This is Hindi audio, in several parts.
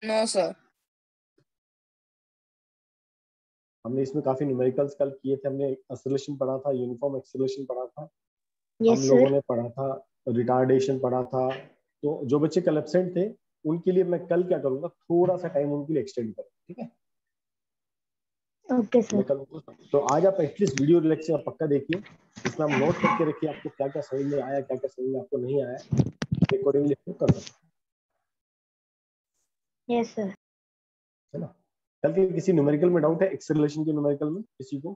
No sir. हमने इसमें काफी न्यूमेरिकल्स कल किए थे। हमने एक्सेलरेशन पढ़ा था, यूनिफॉर्म एक्सेलरेशन पढ़ा था, हम लोगों ने पढ़ा था रिटार्डेशन पढ़ा था। तो जो बच्चे कल एब्सेंट थे उनके लिए मैं कल क्या करूंगा, थोड़ा सा टाइम उनके लिए एक्सटेंड करूँ, ठीक है? Okay sir. मैं कल तो आज आप एटलीस्ट वीडियो लेक्चर पक्का देखिए, इसमें हम नोट करके रखिए आपको क्या क्या समझ में आया, क्या क्या समझ में आपको नहीं आया, अकॉर्डिंगली कर सकते यस सर। है ना। कल के किसी न्यूमेरिकल में डाउट है, एक्सेलरेशन के न्यूमेरिकल में किसी को?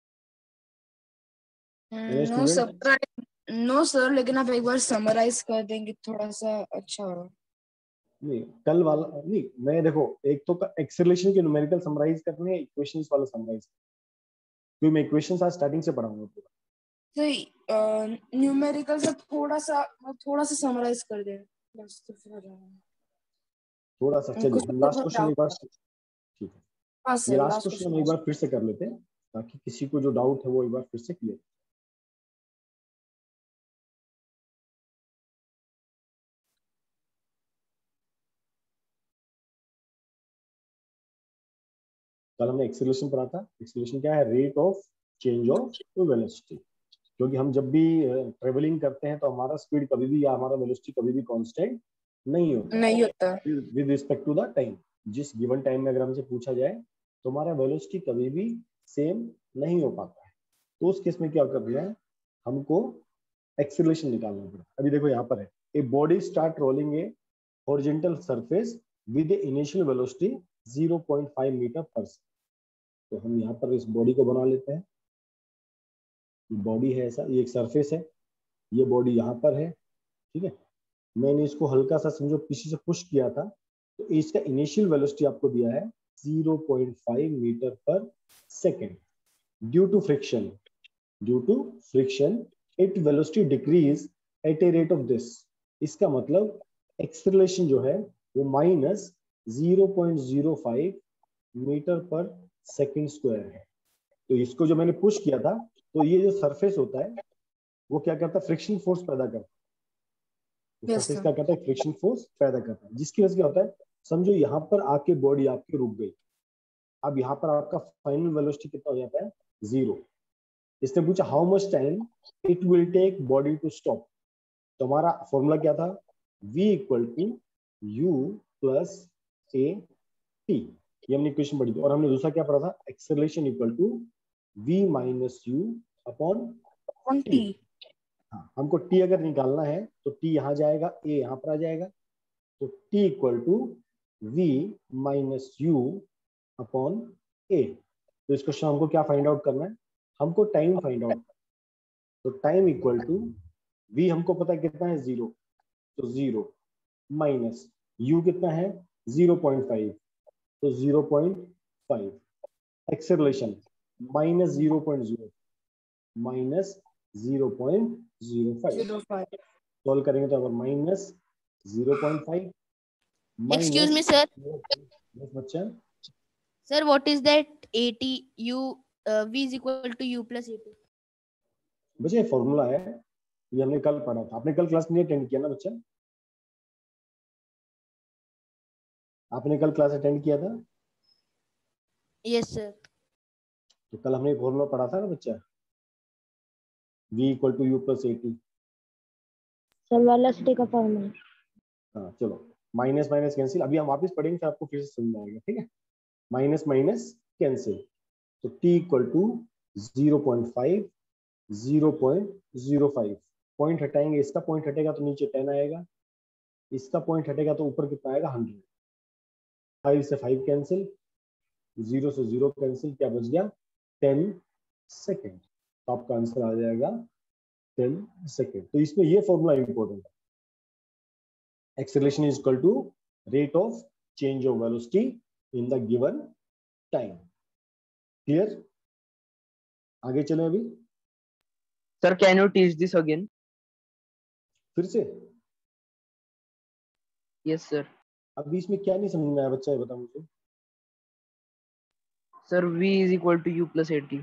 नो सर, नो सर, लेकिन आप एक बार समराइज कर देंगे थोड़ा सा अच्छा होगा। नहीं कल वाला नहीं, मैं देखो एक तो एक्सेलरेशन के न्यूमेरिकल समराइज करने हैं, इक्वेशंस वाला समराइज, क्योंकि मैं इक्वेशंस आज स्टार्टिंग से पढ़ाऊंगा पूरा। सही न्यूमेरिकल से थोड़ा सा समराइज कर दें बस, तो फिर हो जाएगा। थोड़ा सा चलिए हम लास्ट क्वेश्चन एक बार, ठीक है, हाँ ये सर, लास्ट लास्ट क्वेश्चन हम क्वेश्चन। एक बार फिर से कर लेते हैं ताकि किसी को जो डाउट है वो एक बार फिर से क्लियर। कल हमने एक्सेलरेशन पढ़ा था। एक्सेलरेशन क्या है? Rate of change of velocity. क्योंकि हम जब भी ट्रेवलिंग करते हैं तो हमारा स्पीड कभी भी या हमारा वेलोसिटी कभी भी कांस्टेंट नहीं होता with respect to the time. जिस गिवन टाइम में अगर हमसे पूछा जाए तो हमारा वेलोसिटी कभी भी सेम नहीं हो पाता है, तो उस केस में क्या कर रहा है, हमको एक्सेलरेशन निकालना पड़ता है। अभी देखो यहाँ पर है, a body start rolling a horizontal surface with initial velocity 0.5 metre per second. तो हम यहाँ पर इस बॉडी को बना लेते हैं। बॉडी है ऐसा, ये एक सरफेस है, ये बॉडी यहाँ पर है, ठीक है। मैंने इसको हल्का सा समझो पीछे से पुश किया था, तो इसका इनिशियल वेलोसिटी आपको दिया है 0.5 metre per second. Due to friction it velocity decrease at a rate of this. इसका मतलब एक्सेलरेशन जो है वो minus 0.05 metre per second square है। तो इसको जो मैंने पुश किया था, तो ये जो सरफेस होता है वो क्या करता है, फ्रिक्शन फोर्स पैदा करता है। तो सरफेस क्या करता है, फ्रिक्शन फोर्स पैदा करता है, जिसकी वजह से क्या होता है, समझो यहाँ पर आके बॉडी आपकी रुक गई। अब यहाँ पर आपका फाइनल वेलोसिटी कितना हो जाता है, 0। इसने पूछा how much time it will take body to stop. तो हमारा फॉर्मूला क्या था, v equal to u plus a t. ये हमने इक्वेशन पढ़ी थी। और हमने दूसरा क्या पढ़ा था, acceleration equal to v minus u upon t. हाँ, हमको t अगर निकालना है तो t यहाँ जाएगा, a यहाँ पर आ जाएगा, तो t equal to v minus u upon a। तो इस क्वेश्चन हमको क्या फाइंड आउट करना है, हमको टाइम फाइंड आउट। तो टाइम इक्वल टू v हमको पता है कितना है, 0, तो 0 माइनस u कितना है 0.5, तो 0.5 एक्सेलरेशन माइनस 0.0 माइनस 0.05 सॉल्व करेंगे तो अगर minus 0.5 Excuse me, sir. Yes बच्चा। Sir, what is that 80 u v is equal to u plus 80? बच्चे फॉर्मूला है, ये हमने कल पढ़ा था। आपने कल क्लास नहीं अटेंड किया ना बच्चा? आपने कल क्लास अटेंड किया था? Yes, sir. तो कल हमने फॉर्मूला पढ़ा था ना बच्चा, v equal to u plus 80। Sir velocity का फॉर्मूला। हाँ चलो, माइनस माइनस कैंसिल, अभी हम वापस पढ़ेंगे फिर आपको फिर से समझ आएगा, ठीक है। माइनस माइनस कैंसिल, तो t इक्वल टू 0.5 0.05 पॉइंट हटाएंगे, इसका पॉइंट हटेगा तो नीचे 10 आएगा, इसका पॉइंट हटेगा तो ऊपर कितना आएगा 100। 5 से 5 कैंसिल, 0 से 0 कैंसिल, क्या बच गया 10 सेकेंड। तो आपका आंसर आ जाएगा 10 सेकेंड। तो इसमें ये फॉर्मूला इंपॉर्टेंट है, acceleration is equal to rate of change of velocity in the given time. Clear? आगे चले अभी। Sir, can you teach this again? फिर से? Yes, sir. अभी इसमें क्या नहीं समझ में आया बच्चा, ये बता मुझे। Sir, v is equal to u plus 80.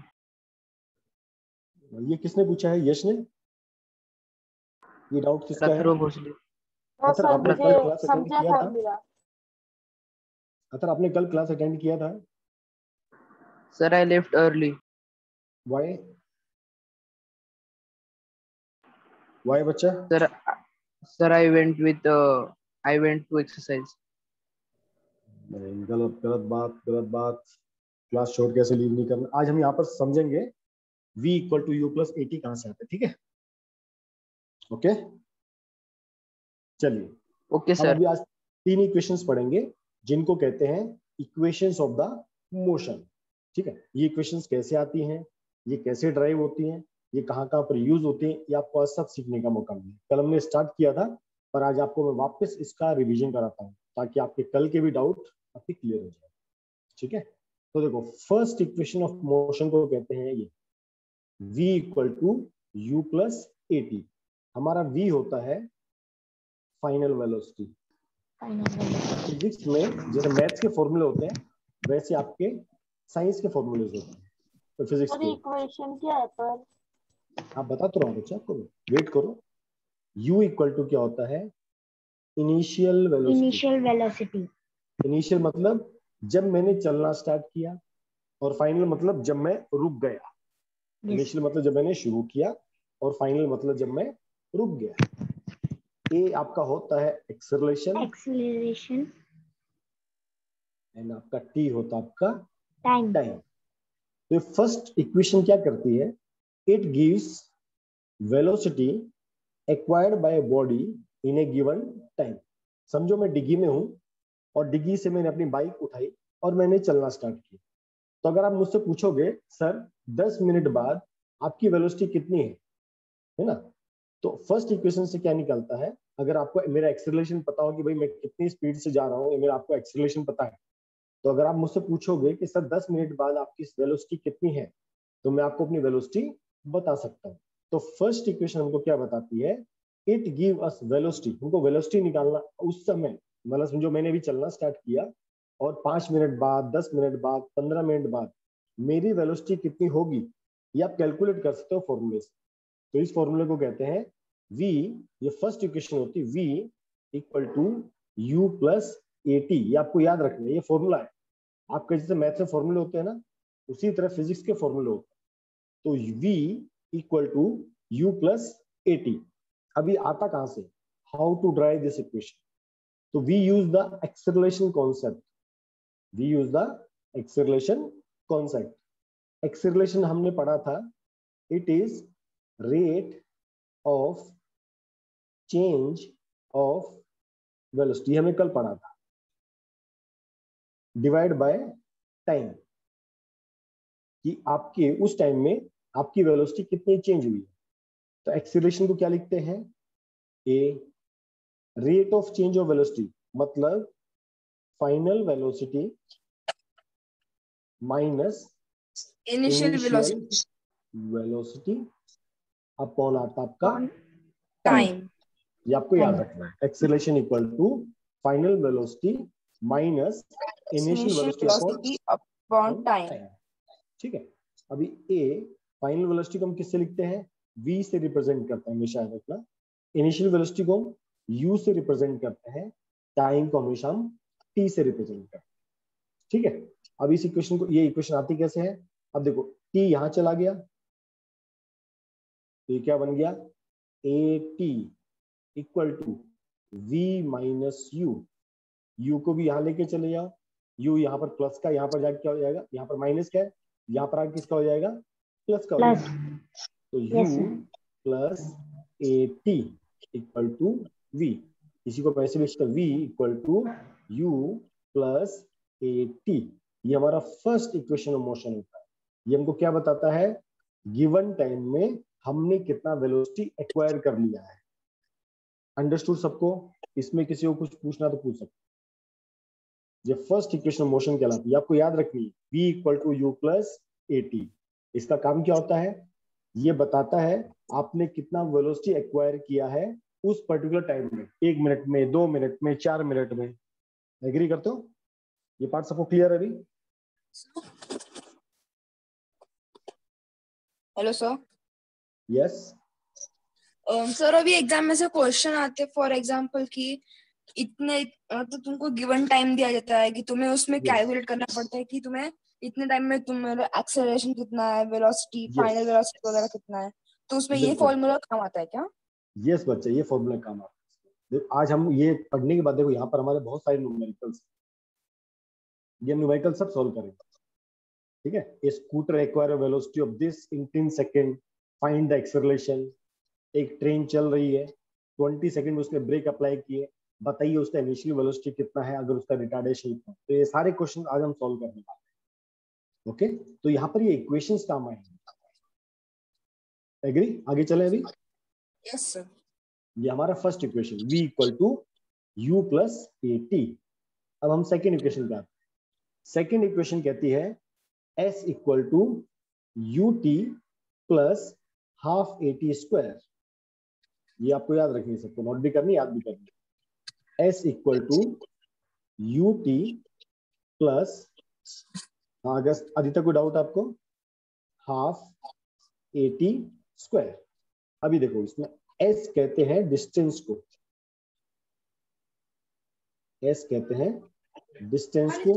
ये किसने पूछा है, यश ने? ये डाउट किसका है? Rathro Bhosle. सर आपने कल क्लास अटेंड किया था? अतर आपने कल क्लास अटेंड किया था? Sir, I left early. Why? Why बच्चा? Sir, I went to exercise. नहीं, गलत गलत बात, गलत बात। क्लास छोड़ कैसे लीव नहीं करना। आज हम यहाँ पर समझेंगे v equal to u plus a t कहाँ से आता है, ठीक है? ओके, चलिए Okay, हम sir. अभी आज 3 इक्वेशंस पढ़ेंगे जिनको कहते हैं इक्वेशंस ऑफ द मोशन, ठीक है? ये इक्वेशंस कैसे आती हैं, ये कैसे ड्राइव होती हैं, ये कहाँ कहाँ पर यूज होती हैं, ये आपको आज सब सीखने का मौका मिले। कल हमने स्टार्ट किया था, पर आज आपको मैं वापस इसका रिवीजन कराता हूँ ताकि आपके कल के भी डाउट आपके क्लियर हो जाए, ठीक है? तो देखो, फर्स्ट इक्वेशन ऑफ मोशन को कहते हैं ये v equal to u plus a t. हमारा v होता है फाइनल वेलोसिटी। फिजिक्स में जैसे मैथ्स के फॉर्मूले होते हैं वैसे आपके साइंस के फॉर्मूले होते हैं। तो फिजिक्स के इक्वेशन क्या है पर? आप बता तो रहा हूँ बच्चा, आपको वेट करो। u इक्वल टू क्या होता है? Initial velocity. Initial velocity. Initial मतलब जब मैंने चलना स्टार्ट किया, और फाइनल मतलब जब मैं रुक गया। इनिशियल मतलब जब मैंने शुरू किया, और फाइनल मतलब जब मैं रुक गया। ए आपका होता है एक्सेलरेशन, एंड आपका टी होता है आपका टाइम। तो फर्स्ट इक्वेशन क्या करती है? It gives velocity acquired by body in a given time. समझो मैं डिग्गी में हूं और डिग्गी से मैंने अपनी बाइक उठाई और मैंने चलना स्टार्ट किया। तो अगर आप मुझसे पूछोगे सर 10 मिनट बाद आपकी वेलोसिटी कितनी है ना? तो फर्स्ट इक्वेशन से क्या निकलता है? अगर आपको मेरा एक्सेलरेशन पता हो कि भाई मैं कितनी स्पीड से जा रहा हूँ, मेरा आपको एक्सेलरेशन पता है, तो अगर आप मुझसे पूछोगे कि सर 10 मिनट बाद आपकी वेलोसिटी कितनी है, तो मैं आपको अपनी वेलोसिटी बता सकता हूँ। तो फर्स्ट इक्वेशन हमको क्या बताती है? It give us velocity. हमको वेलोसिटी निकालना उस समय, मतलब समझो मैंने भी चलना स्टार्ट किया और 5 मिनट बाद, 10 मिनट बाद, 15 मिनट बाद मेरी वेलोसिटी कितनी होगी, ये आप कैलकुलेट कर सकते हो फॉर्मूले से। तो इस फॉर्मूले को कहते हैं v, ये फर्स्ट इक्वेशन होती है v equal to u plus a t. ये आपको याद रखना है, ये फॉर्मूला है। आपके जैसे मैथ्स में फॉर्मूले होते हैं ना, उसी तरह फिजिक्स के फॉर्मूले होते हैं। तो v equal to u plus a t. अभी आता कहां से? How to drive this equation? तो we use the acceleration concept. We use the acceleration concept. Acceleration हमने पढ़ा था, it is rate of change of velocity, हमें कल पढ़ा था, डिवाइड बाय टाइम, कि आपके उस टाइम में आपकी वेलोसिटी कितनी चेंज हुई है। तो एक्सेलरेशन को क्या लिखते हैं? A rate of change of velocity, मतलब final velocity minus initial initial velocity upon आता आपका टाइम। ये आपको याद रखना है। Acceleration equal to final velocity minus initial velocity upon time, ठीक है? अभी ए फाइनल वेलोसिटी को हम किससे लिखते हैं? v से रिप्रेजेंट करते हैं, हमेशा याद रखना। इनिशियल वेलोसिटी को हम u से रिप्रेजेंट करते हैं, टाइम को हमेशा हम t से रिप्रेजेंट करते हैं, ठीक है? अब इस इक्वेशन को, ये इक्वेशन आती कैसे है? अब देखो t यहां चला गया, तो ये क्या बन गया? at equal to v minus u को भी यहां लेके चले जाओ, u यहाँ पर प्लस का, यहाँ पर जाके क्या हो जाएगा? यहाँ पर माइनस का है, यहाँ पर आगे किसका हो जाएगा? प्लस का हो जाएगा। तो u plus a t equal to v। इसी को पैसे भी v equal to u plus a t. ये हमारा फर्स्ट इक्वेशन ऑफ मोशन होता है। ये हमको क्या बताता है? गिवन टाइम में हमने कितना वेलोसिटी एक्वायर कर लिया है। अंडरस्टूड सबको? इसमें किसी को कुछ पूछना तो पूछ सकते। ये फर्स्ट इक्वेशन ऑफ मोशन कहलाती है, आपको याद रखनी है, v equal to u plus a t. इसका काम क्या होता है? ये बताता है आपने कितना वेलोसिटी एक्वायर किया है उस पर्टिकुलर टाइम में, 1 मिनट में, 2 मिनट में, 4 मिनट में। एग्री करते हो? ये पार्ट सबको क्लियर है अभी? Hello sir. यस सर अभी एग्जाम में से क्वेश्चन आते, फॉर एग्जांपल कि इतने तो तुमको गिवन टाइम दिया जाता है कि तुम्हें उसमें Yes. कैलकुलेट करना पड़ता है कि तुम्हें इतने टाइम में तुम्हारा एक्सेलरेशन कितना है, वेलोसिटी, फाइनल Yes. वेलोसिटी वगैरह कितना है। तो उसमें ये बिल्कुल फॉर्मूला काम आता है क्या? यस बच्चा, ये फॉर्मूला काम आता है। देखो आज हम ये पढ़ने के बाद देखो यहाँ पर हमारे बहुत सारे न्यूमेरिकल्स, ये न्यूमेरिकल सब सॉल्व करेंगे। ठीक है, a scooter acquire velocity of this in 10 second, find the acceleration. एक ट्रेन चल रही है, 20 सेकंड में उसने ब्रेक अप्लाई किए, बताइए उसका इनिशियल वेलोसिटी कितना है अगर उसका रिटार्डेशन इतना। तो ये सारे क्वेश्चन आज हम सॉल्व करने वाले हैं। ओके, तो यहाँ पर ये इक्वेशंस काम आएंगे। एग्री? आगे चले अभी। Yes sir. ये हमारा first equation v equal to u plus a t. अब हम सेकेंड इक्वेशन पे आते हैं। सेकेंड इक्वेशन कहती है s equal to u t plus half a t square. ये आपको याद रखनी है, सबको नोट भी करनी, याद भी करनी है। s equal to u t plus, हाँ अगर अभी तक कोई डाउट आपको, हाफ ए टी स्क्वायर। अभी देखो इसमें s कहते हैं डिस्टेंस को, s कहते हैं डिस्टेंस को,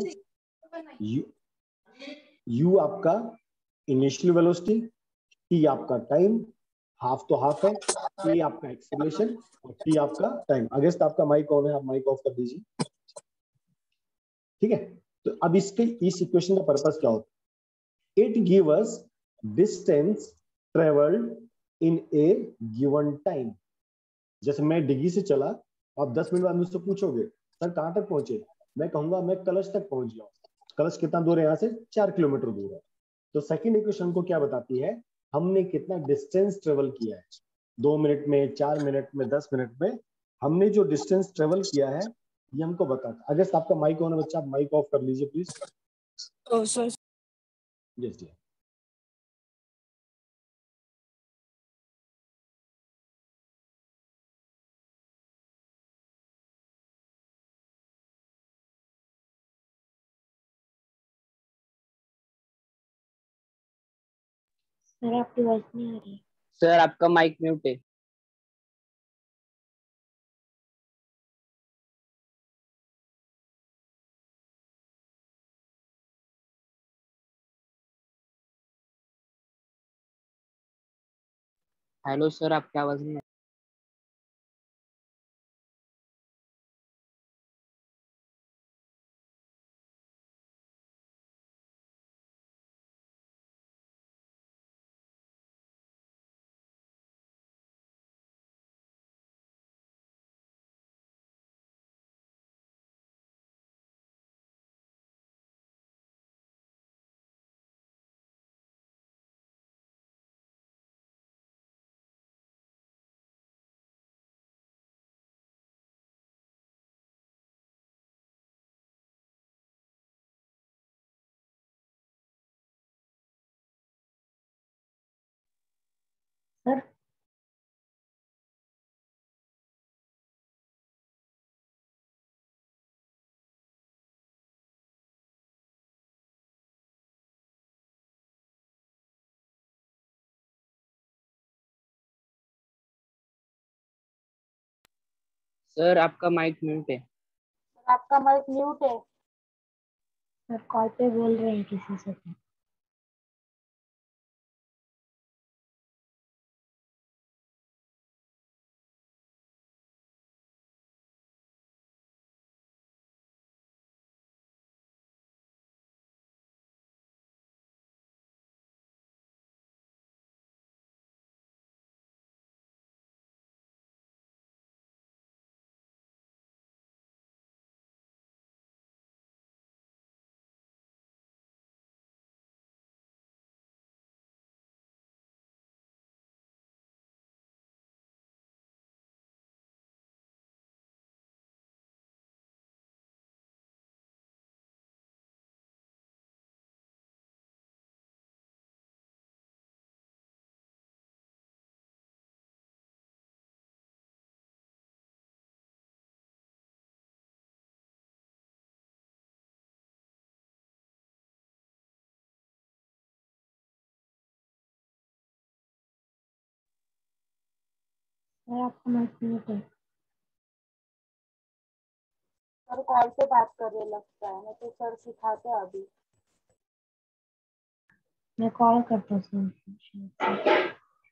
u आपका इनिशियल वेलोसिटी, t आपका टाइम, हाफ तो हाफ है, a आपका एक्सेलरेशन और t आपका टाइम। अगेंस्ट आपका माइक ऑन है, आप माइक ऑफ कर दीजिए। ठीक है, तो अब इसके इस इक्वेशन का पर्पस क्या होता है? It give us distance travelled in a given time. जैसे मैं डिग्गी से चला, आप 10 मिनट बाद मुझसे पूछोगे सर कहाँ तक पहुंचे, मैं कहूंगा मैं कलश तक पहुंच गया। कलश कितना दूर है यहाँ से? 4 किलोमीटर दूर है। तो सेकंड इक्वेशन को क्या बताती है? हमने कितना डिस्टेंस ट्रेवल किया है, 2 मिनट में, 4 मिनट में, 10 मिनट में, हमने जो डिस्टेंस ट्रेवल किया है ये हमको बताता है। अगर आपका माइक ऑन है बच्चा, आप माइक ऑफ कर लीजिए please. Oh sir. Yes dear. Sir आपकी वॉइस नहीं आ रही। सर आपका माइक म्यूट है। हेलो सर, आपकी आवाज नहीं आ सर सर आपका माइक म्यूट है। आपका माइक म्यूट है। सर कॉल पे बोल रहे हैं किसी से। सर आपका माइक म्यूट है। सर कॉल पे बात कर रहे लगता है, मैं तो सर सिखाते हैं अभी। मैं कॉल करता हूँ सर।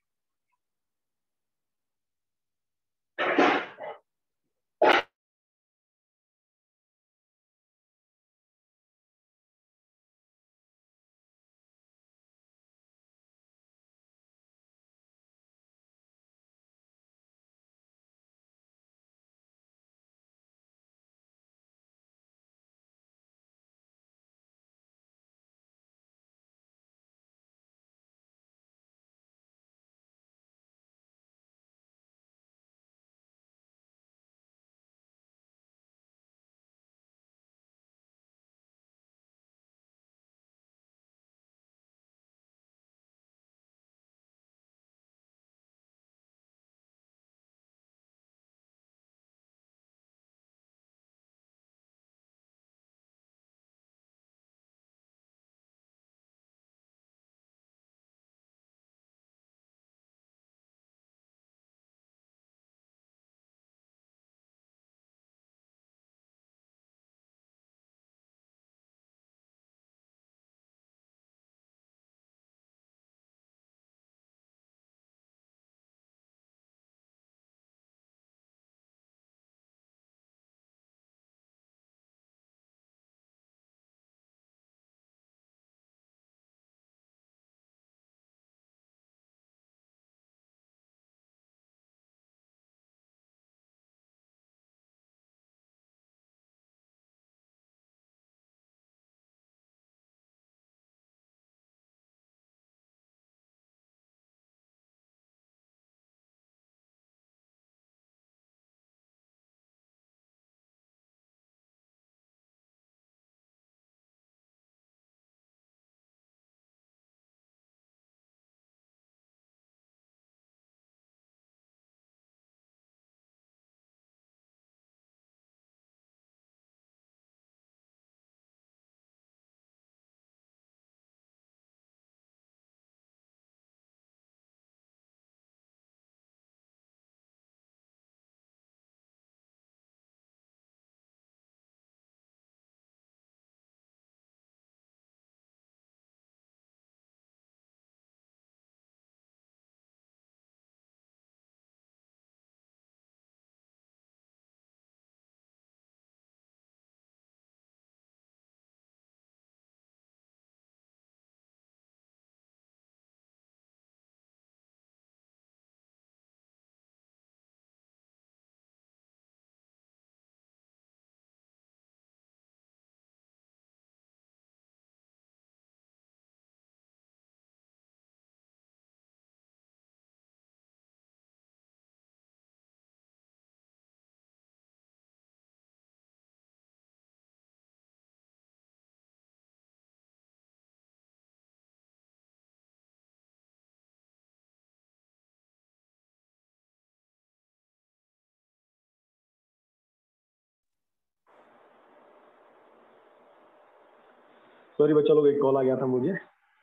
सॉरी बच्चा लोग, एक कॉल आ गया था मुझे।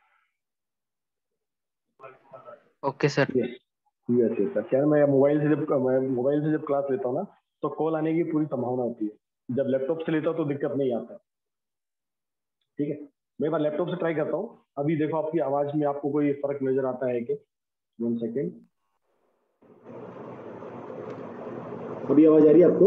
Okay sir. ठीक है। क्या मैं मोबाइल से जब क्लास लेता हूँ ना, तो कॉल आने की पूरी संभावना होती है। जब लैपटॉप से लेता हूँ तो दिक्कत नहीं आता। ठीक है, मैं एक बार लैपटॉप से ट्राई करता हूँ। अभी देखो आपकी आवाज में आपको कोई फर्क नजर आता है कि? 1 सेकेंड। अभी आवाज आ रही है आपको?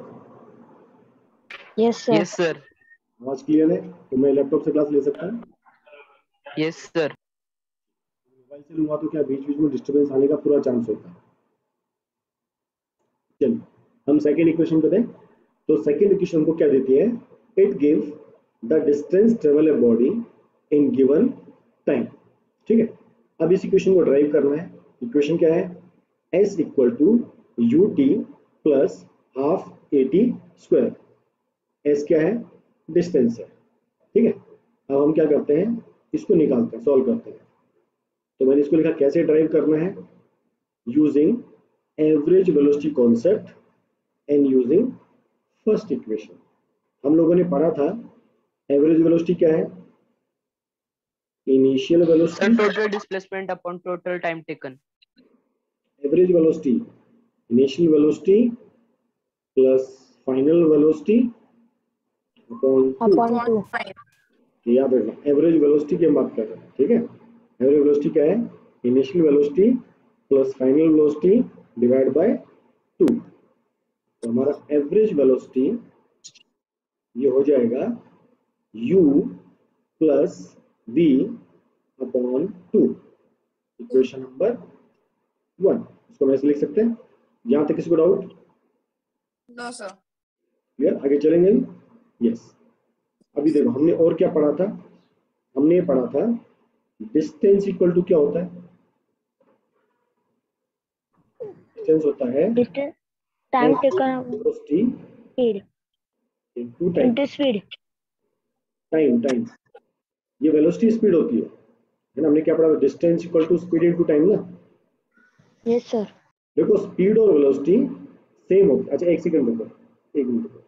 Yes sir. Yes sir. आवाज क्लियर है? तो मैं लैपटॉप से क्लास ले सकता हूँ? Yes sir. मोबाइल से लूंगा तो क्या बीच बीच में डिस्टर्बेंस आने का पूरा चांस होता है। चलिए हम सेकेंड इक्वेशन पे दें। तो सेकेंड इक्वेशन को क्या देती है? It gives the distance travel a body in given time. ठीक है, अब इस इक्वेशन को ड्राइव करना है। इक्वेशन क्या है? s equal to u t plus half a t square. S क्या है? डिस्टेंस है। ठीक है, अब हम क्या करते हैं, इसको निकालते हैं, सॉल्व करते हैं। तो मैंने इसको लिखा कैसे ड्राइव करना है? Using average velocity concept and using first equation. हम लोगों ने पढ़ा था एवरेज वेलोसिटी क्या है? Initial sir velocity total displacement upon total time taken. Average velocity initial velocity plus final velocity upon 2 याद रखना, एवरेज वेलोसिटी की हम बात कर रहे हैं, ठीक है। एवरेज वेलोसिटी क्या है? Initial velocity plus final velocity divide by 2। तो हमारा एवरेज वेलोसिटी ये हो जाएगा u plus v upon 2, equation number 1। इसको हम ऐसे लिख सकते हैं। यहां तक किसी को डाउट? No sir. क्लियर? आगे चलेंगे? यस। अभी देखो हमने और क्या पढ़ा था? हमने ये पढ़ा था डिस्टेंस इक्वल टू क्या होता है? डिस्टेंस होता है time taken velocity speed into time. Into speed. Time ये वेलोसिटी स्पीड होती है ना। हमने क्या पढ़ा था? Distance equal to speed into time ना। Yes sir. देखो स्पीड और वेलोसिटी सेम होती है। अच्छा एक सेकंड रुको, एक मिनट रुको।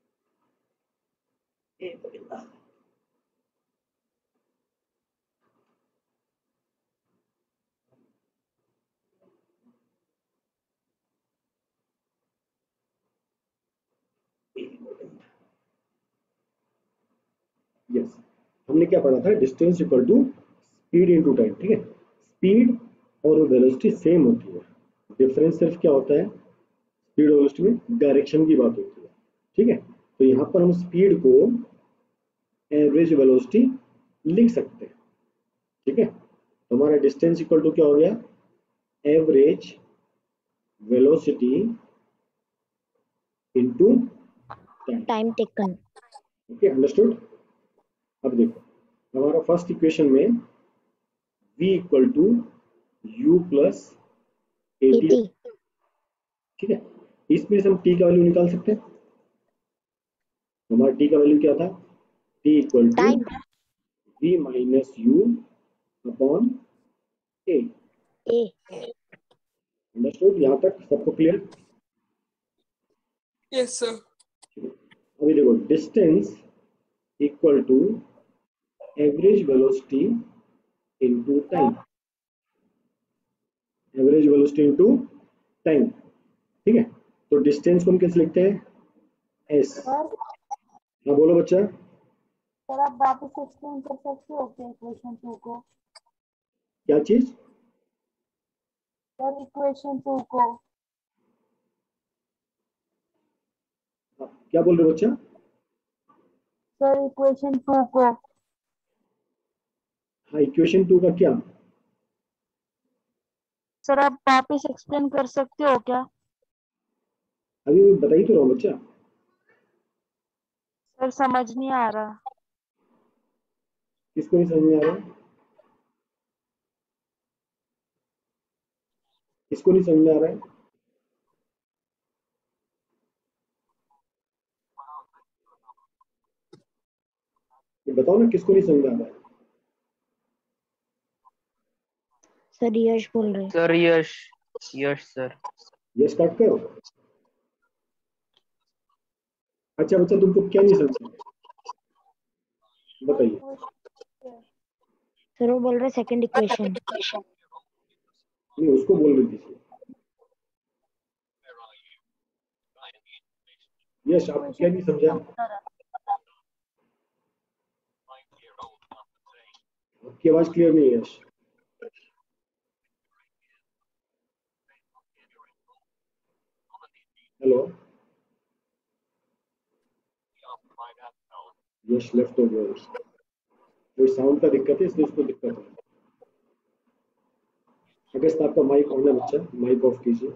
यस, हमने क्या पढ़ा था? Distance equal to speed into time, ठीक है। स्पीड और वेलोसिटी सेम होती है, डिफरेंस सिर्फ क्या होता है? स्पीड और वेलोसिटी में डायरेक्शन की बात होती है, ठीक है। तो यहाँ पर हम स्पीड को एवरेज वेलोसिटी लिख सकते हैं, ठीक है। तो हमारा डिस्टेंस इक्वल टू क्या हो गया? Average velocity into time taken. Okay, understood. अब देखो हमारा फर्स्ट इक्वेशन में v equal to u plus 80, 80 ठीक है। इसमें से हम t का वैल्यू निकाल सकते हैं। हमारा t का वैल्यू क्या था? t equal to time v minus u upon a। A. Understood? यहाँ तक सबको क्लियर? Yes sir. अभी देखो distance equal to average velocity into time. Average velocity into time, ठीक है। तो डिस्टेंस को हम कैसे लिखते हैं? s। सर हाँ बोलो बच्चा। सर आप वापस एक्सप्लेन कर सकते हो क्या इक्वेशन 2 को? क्या चीज? सर इक्वेशन 2 को। क्या बोल रहे हो बच्चा? सर इक्वेशन 2 को। हाँ, इक्वेशन 2 का क्या? सर आप वापस एक्सप्लेन कर सकते हो क्या? अभी मैं बता ही तो रहा हूँ बच्चा। सर समझ नहीं आ रहा। किसको नहीं समझ में आ रहा है? किसको नहीं समझ में आ रहा है? ये बताओ ना, किसको नहीं समझ में आ रहा है? सर यश बोल रहे हैं। Sir Yash, Yash sir. ये स्टार्ट करो। अच्छा बच्चा, तुमको क्या नहीं समझ में आया? बताइए। सर वो बोल रहे सेकंड इक्वेशन। नहीं, उसको बोल रही थी। यश, आप क्या नहीं समझा? आपकी आवाज क्लियर नहीं है यश। हेलो, यश लेफ्ट हो गया। कोई साउंड का दिक्कत है, इसलिए उसको दिक्कत है। अगस्त आपका माइक ऑन है बच्चा, माइक ऑफ कीजिए।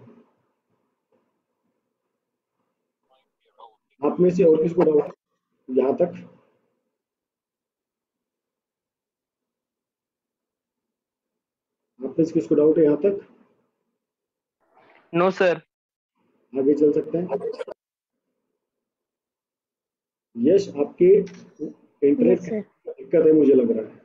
आप में से और किसको डाउट यहाँ तक? आप में से किसको डाउट है यहाँ तक? No sir. आगे चल सकते हैं। यश, आपके इंटरनेट यस सर। दिक्कत है मुझे लग रहा है,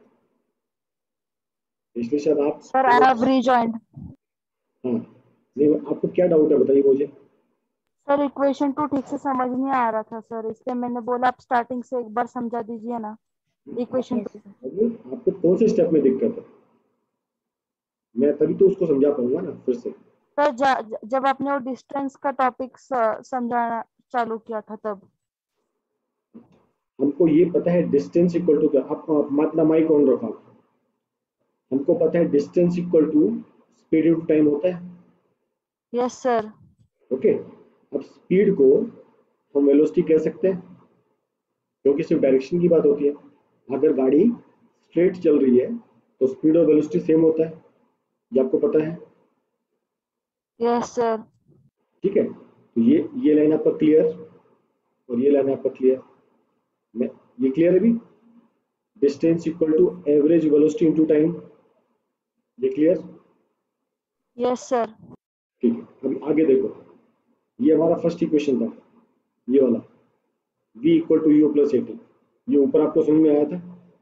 इसलिए शायद आप। Sir I have rejoined. हाँ, नहीं आपको क्या डाउट है बताइए मुझे। सर इक्वेशन 2 ठीक से समझ नहीं आ रहा था सर, इसलिए मैंने बोला आप स्टार्टिंग से एक बार समझा दीजिए ना इक्वेशन 2। आपको कौन से स्टेप में दिक्कत है? मैं तभी तो उसको समझा पाऊंगा ना फिर से। सर जब आपने वो डिस्टेंस का टॉपिक समझाना चालू किया था तब। हमको ये पता है डिस्टेंस इक्वल टू क्या, आप अपना माइक ऑन रखा, हमको पता है distance equal to speed into time होता है। Yes sir. ओके, अब स्पीड को हम वेलोसिटी कह सकते हैं क्योंकि सिर्फ डायरेक्शन की बात होती है। अगर गाड़ी स्ट्रेट चल रही है तो स्पीड और वेलोसिटी सेम होता है, ये आपको पता है। Yes sir. ठीक है, तो ये लाइन आपका क्लियर और ये लाइन आपका क्लियर, ये क्लियर है अभी। Distance equal to average velocity into time, ये क्लियर। Yes sir. ठीक है, अभी आगे देखो, ये हमारा फर्स्ट इक्वेशन था, ये वाला v equal to u plus a t, ये ऊपर आपको समझ में आया था।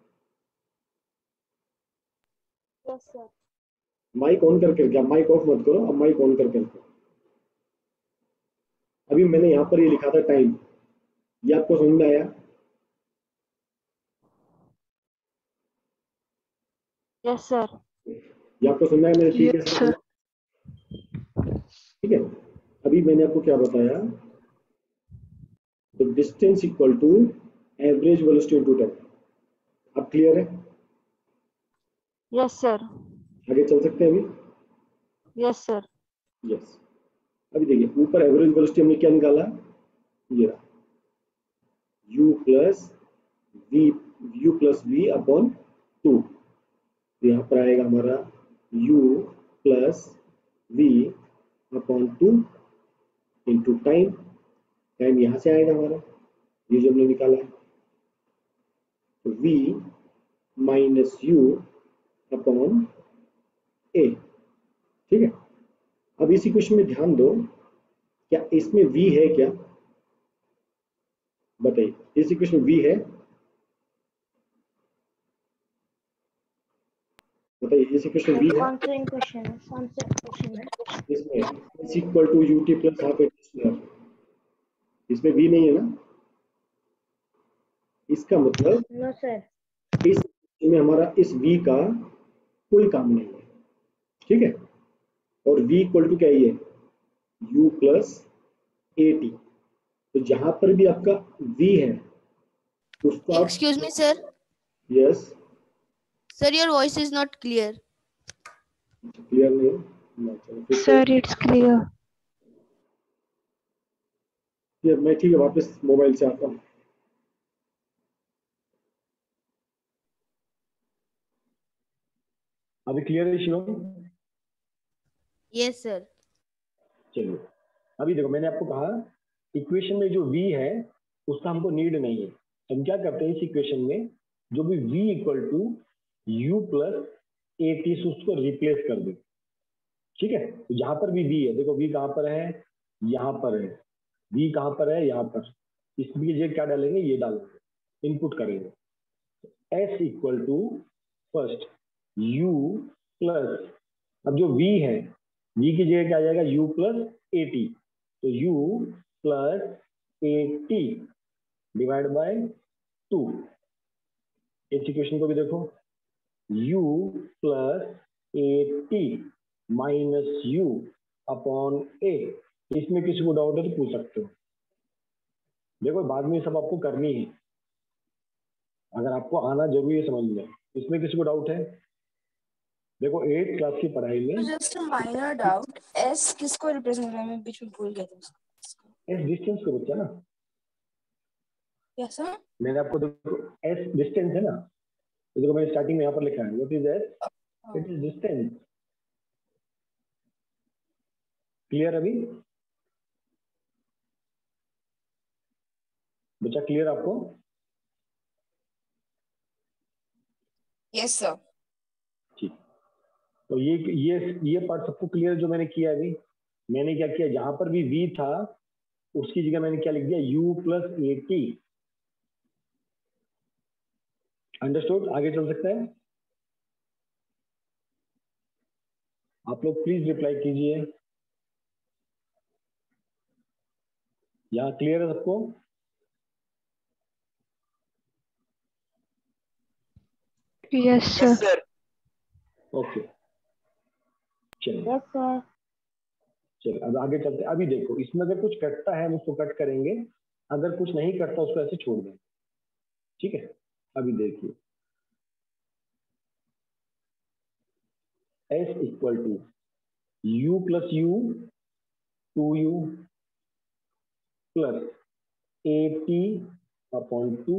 Yes sir. माइक ऑन करके, आप माइक ऑफ मत करो, अब माइक ऑन करके रखो। अभी मैंने यहाँ पर ये लिखा था टाइम, ये आपको समझ में आया। Yes sir. ये आपको समझ में आया, मैंने ठीक है Yes, सर। ठीक है, अभी मैंने आपको क्या बताया, तो distance equal to average velocity into time. अब क्लियर है, यस सर। आगे चल सकते हैं अभी। Yes sir. यस, अभी देखिए ऊपर एवरेज वेलोसिटी हमने क्या निकाला, ये रहा u प्लस v अपॉन 2, तो यहाँ पर आएगा हमारा u plus v upon 2 into time, time यहाँ से आएगा हमारा, ये जो हमने निकाला है, तो v minus u upon a। ठीक है, अब इसी क्वेश्चन में ध्यान दो, क्या इसमें v है क्या, बताइए, इस इक्वेशन v है, बताइए इस इक्वेशन v है। कौन सा इक्वेशन है, कौन सा इक्वेशन है? इसमें s equal to ut plus half a t square, इसमें v नहीं है ना, इसका मतलब नो सर। इस में हमारा इस v का कोई काम नहीं है। ठीक है, और v इक्वल टू क्या ही है, u प्लस एटी, तो जहां पर भी आपका v है उसको आप, excuse me sir, yes, sir your voice is not clear. Clear नहीं है ना, चलो फिर से, सर इट्स क्लियर। फिर मैं ठीक है वापस मोबाइल से आता हूँ। अभी क्लियर है शिवम? Yes sir. चलिए, अभी देखो मैंने आपको कहा इक्वेशन में जो v है उसका हमको नीड नहीं है, हम क्या करते हैं इस इक्वेशन में जो भी v equal to u plus a t से उसको रिप्लेस कर दे। ठीक है, तो जहां पर भी v है, देखो v कहां पर है, यहाँ पर है, v कहां पर है, यहाँ पर, इसकी जगह क्या डालेंगे, ये डालेंगे, इनपुट करेंगे, s equal to first u plus, अब जो v है v की जगह क्या आ जाएगा, u प्लस एटी, तो u plus a t divide by 2। इस इक्वेशन को भी देखो, u plus a t minus u upon a, इसमें किसी को डाउट है तो पूछ सकते हो। देखो बाद में सब आपको करनी है, अगर आपको आना जरूरी है समझ में, इसमें किसी को डाउट है। देखो 8th क्लास की पढ़ाई में जस्ट माइनर डाउट, एस किसको रिप्रेजेंट कर रहा है, मैं बीच में भूल गया था उसको। एस डिस्टेंस को बच्चा ना, यस सर। मैंने आपको देखो एस डिस्टेंस है ना, तो देखो मैंने स्टार्टिंग में यहाँ पर लिखा है what is S, it is distance. Clear अभी बच्चा, क्लियर आपको? Yes sir. ठीक, तो ये पार्ट सबको क्लियर जो मैंने किया अभी, मैंने क्या किया, जहां पर भी v था उसकी जगह मैंने क्या लिख दिया, u प्लस एटी। अंडरस्टूड, आगे चल सकता है। आप लोग प्लीज रिप्लाई कीजिए, यहाँ क्लियर है सबको? Yes sir. ओके, चलिए यस सर। चलिए अब आगे चलते हैं। अभी देखो इसमें अगर कुछ कटता है हम उसको कट करेंगे, अगर कुछ नहीं कटता उसको ऐसे छोड़ देंगे। ठीक है, अभी देखिए S equal to U plus U 2U plus AT upon 2।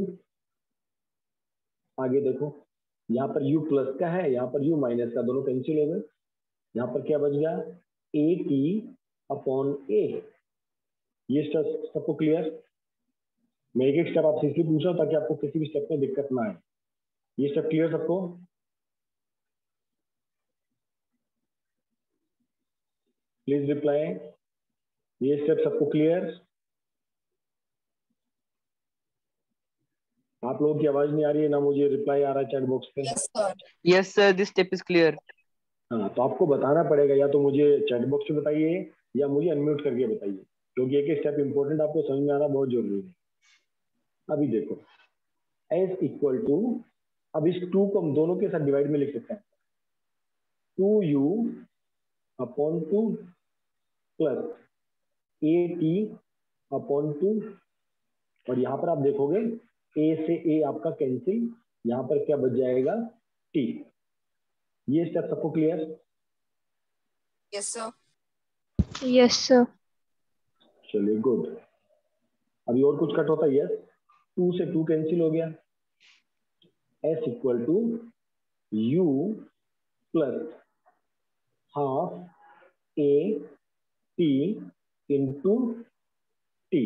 आगे देखो, यहाँ पर U प्लस का है, यहाँ पर U माइनस का, दोनों कैंसिल हो गए। यहाँ पर क्या बच गया, AT अपॉन A। ये स्टेप सबको क्लियर? मैं एक एक स्टेप आपसे इसलिए पूछ रहा हूँ ताकि आपको किसी भी स्टेप में दिक्कत ना आए। ये स्टेप क्लियर सबको? Please reply. ये स्टेप सबको क्लियर? आप लोगों की आवाज नहीं आ रही है ना, मुझे रिप्लाई आ रहा है चैट बॉक्स पे। Yes sir. Yes, sir. This step is clear. हाँ, तो आपको बताना पड़ेगा, या तो मुझे चैट बॉक्स में बताइए या मुझे अनम्यूट करके बताइए, क्योंकि एक एक स्टेप इंपॉर्टेंट, आपको समझ में आना बहुत जरूरी है। अभी देखो S इक्वल टू, अब इस 2 को हम दोनों के साथ डिवाइड में लिख सकते हैं, 2U upon 2 plus AT upon 2। और यहाँ पर आप देखोगे A से A आपका कैंसिल, यहाँ पर क्या बच जाएगा, T। ये स्टेप सबको clear? Yes sir. Yes sir. चलिए गुड। अभी और कुछ कट होता है? यस, 2 से 2 कैंसिल हो गया। S equal to U plus half AT into T।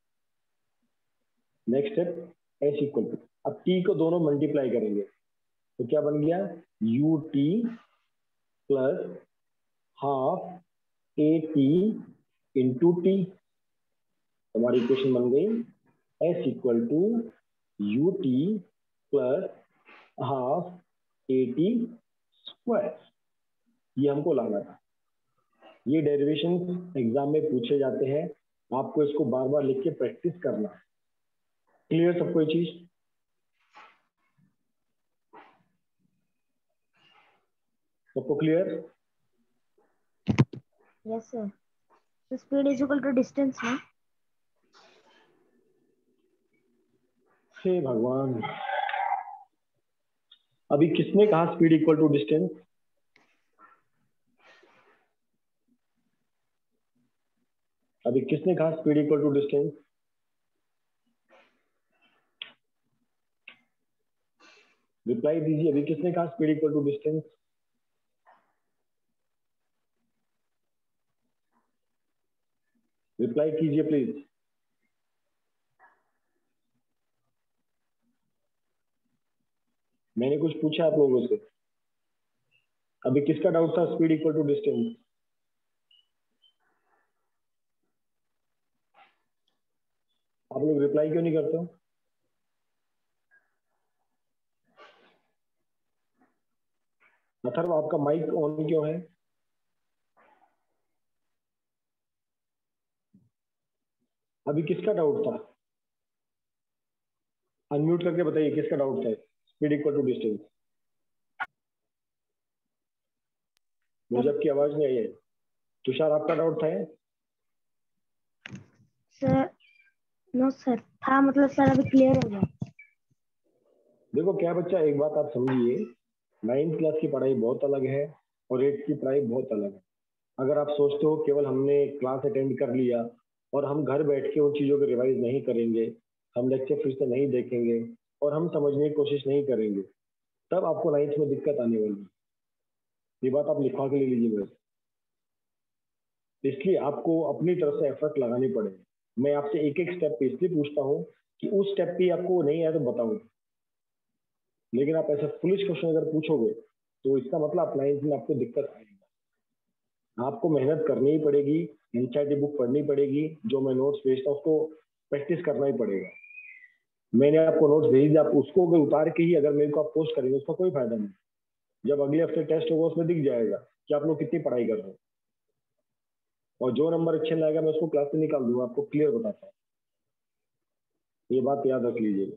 Next step S equal to, अब T को दोनों मल्टीप्लाई करेंगे तो क्या बन गया, UT plus half AT into T। हमारी इक्वेशन बन गई S equal to UT plus half AT square. ये हमको लाना था। ये डेरिवेशन एग्जाम में पूछे जाते हैं, आपको इसको बार बार लिख के प्रैक्टिस करना है। क्लियर सबको ये चीज? सबको क्लियर? Yes sir. तो speed is equal to distance ना? हे भगवान, अभी किसने कहा स्पीड इक्वल टू डिस्टेंस? अभी किसने कहा speed equal to distance? Reply दीजिए, अभी किसने कहा speed equal to distance? Reply कीजिए प्लीज। मैंने कुछ पूछा आप लोगों से? अभी किसका डाउट था स्पीड इक्वल टू डिस्टेंस? आप लोग रिप्लाई क्यों नहीं करते हो? अथर्व, आपका माइक ऑन क्यों है? अभी किसका डाउट था? अनम्यूट करके बताइए किसका डाउट था स्पीड इक्वल टू डिस्टेंस? मुझे आपकी आवाज नहीं आई है। तुषार, आपका डाउट था? सर नो सर, था मतलब सर अभी क्लियर हो गया। देखो क्या बच्चा, एक बात आप समझिए, 9th क्लास की पढ़ाई बहुत अलग है और 8th की पढ़ाई बहुत अलग है। अगर आप सोचते हो केवल हमने क्लास अटेंड कर लिया और हम घर बैठ के उन चीज़ों को रिवाइज नहीं करेंगे, हम लेक्चर फिर से नहीं देखेंगे और हम समझने की कोशिश नहीं करेंगे, तब आपको 9th में दिक्कत आने वाली है। ये बात आप लिखवा के ले लीजिए बस। इसलिए आपको अपनी तरफ से एफर्ट लगानी पड़ेगी। मैं आपसे एक एक स्टेप पे इसलिए पूछता हूँ कि उस स्टेप पे आपको नहीं आया तो बताओ, लेकिन आप ऐसा फुलिश क्वेश्चन अगर पूछोगे तो इसका मतलब 9th में आपको दिक्कत आएगी। आपको मेहनत करनी ही पड़ेगी, एनसीईआरटी बुक पढ़नी पड़ेगी, जो मैं नोट्स भेजता हूँ उसको प्रैक्टिस करना ही पड़ेगा। मैंने आपको नोट्स भेज दिया, आप उसको अगर उतार के ही अगर मेरे को आप पोस्ट करेंगे उसका कोई फायदा नहीं। जब अगले हफ्ते टेस्ट होगा उसमें दिख जाएगा कि आप लोग कितनी पढ़ाई कर रहे हो, और जो नंबर अच्छे लाएगा मैं उसको क्लास से निकाल दूंगा, आपको क्लियर बताता हूँ। ये बात याद रख लीजिएगा।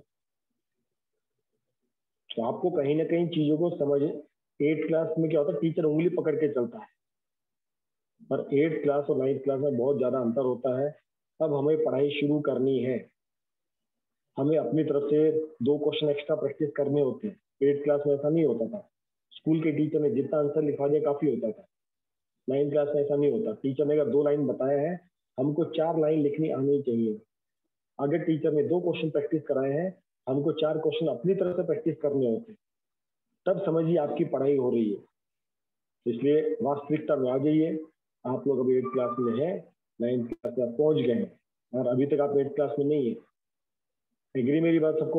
तो आपको कहीं ना कहीं चीजों को समझ, 8th क्लास में क्या होता है, टीचर उंगली पकड़ के चलता है, पर 8th क्लास और 9th क्लास में बहुत ज्यादा अंतर होता है। अब हमें पढ़ाई शुरू करनी है। हमें अपनी तरफ से 2 क्वेश्चन एक्स्ट्रा प्रैक्टिस करने होते हैं। 8th क्लास में ऐसा नहीं होता था। स्कूल के टीचर ने जितना आंसर लिखा दिया काफी होता था। 9th क्लास में ऐसा नहीं होता। टीचर ने अगर 2 लाइन बताया है, हमको 4 लाइन लिखनी आनी चाहिए। अगर टीचर ने 2 क्वेश्चन प्रैक्टिस कराए हैं, हमको 4 क्वेश्चन अपनी तरफ से प्रैक्टिस करने होते हैं। तब समझिए आपकी पढ़ाई हो रही है। इसलिए वास्तविकता में आ जाइए। आप लोग अभी 8th क्लास में है, 9th क्लास में पहुंच गए हैं और अभी तक आप 8th क्लास में नहीं है। एग्री मेरी बात सबको?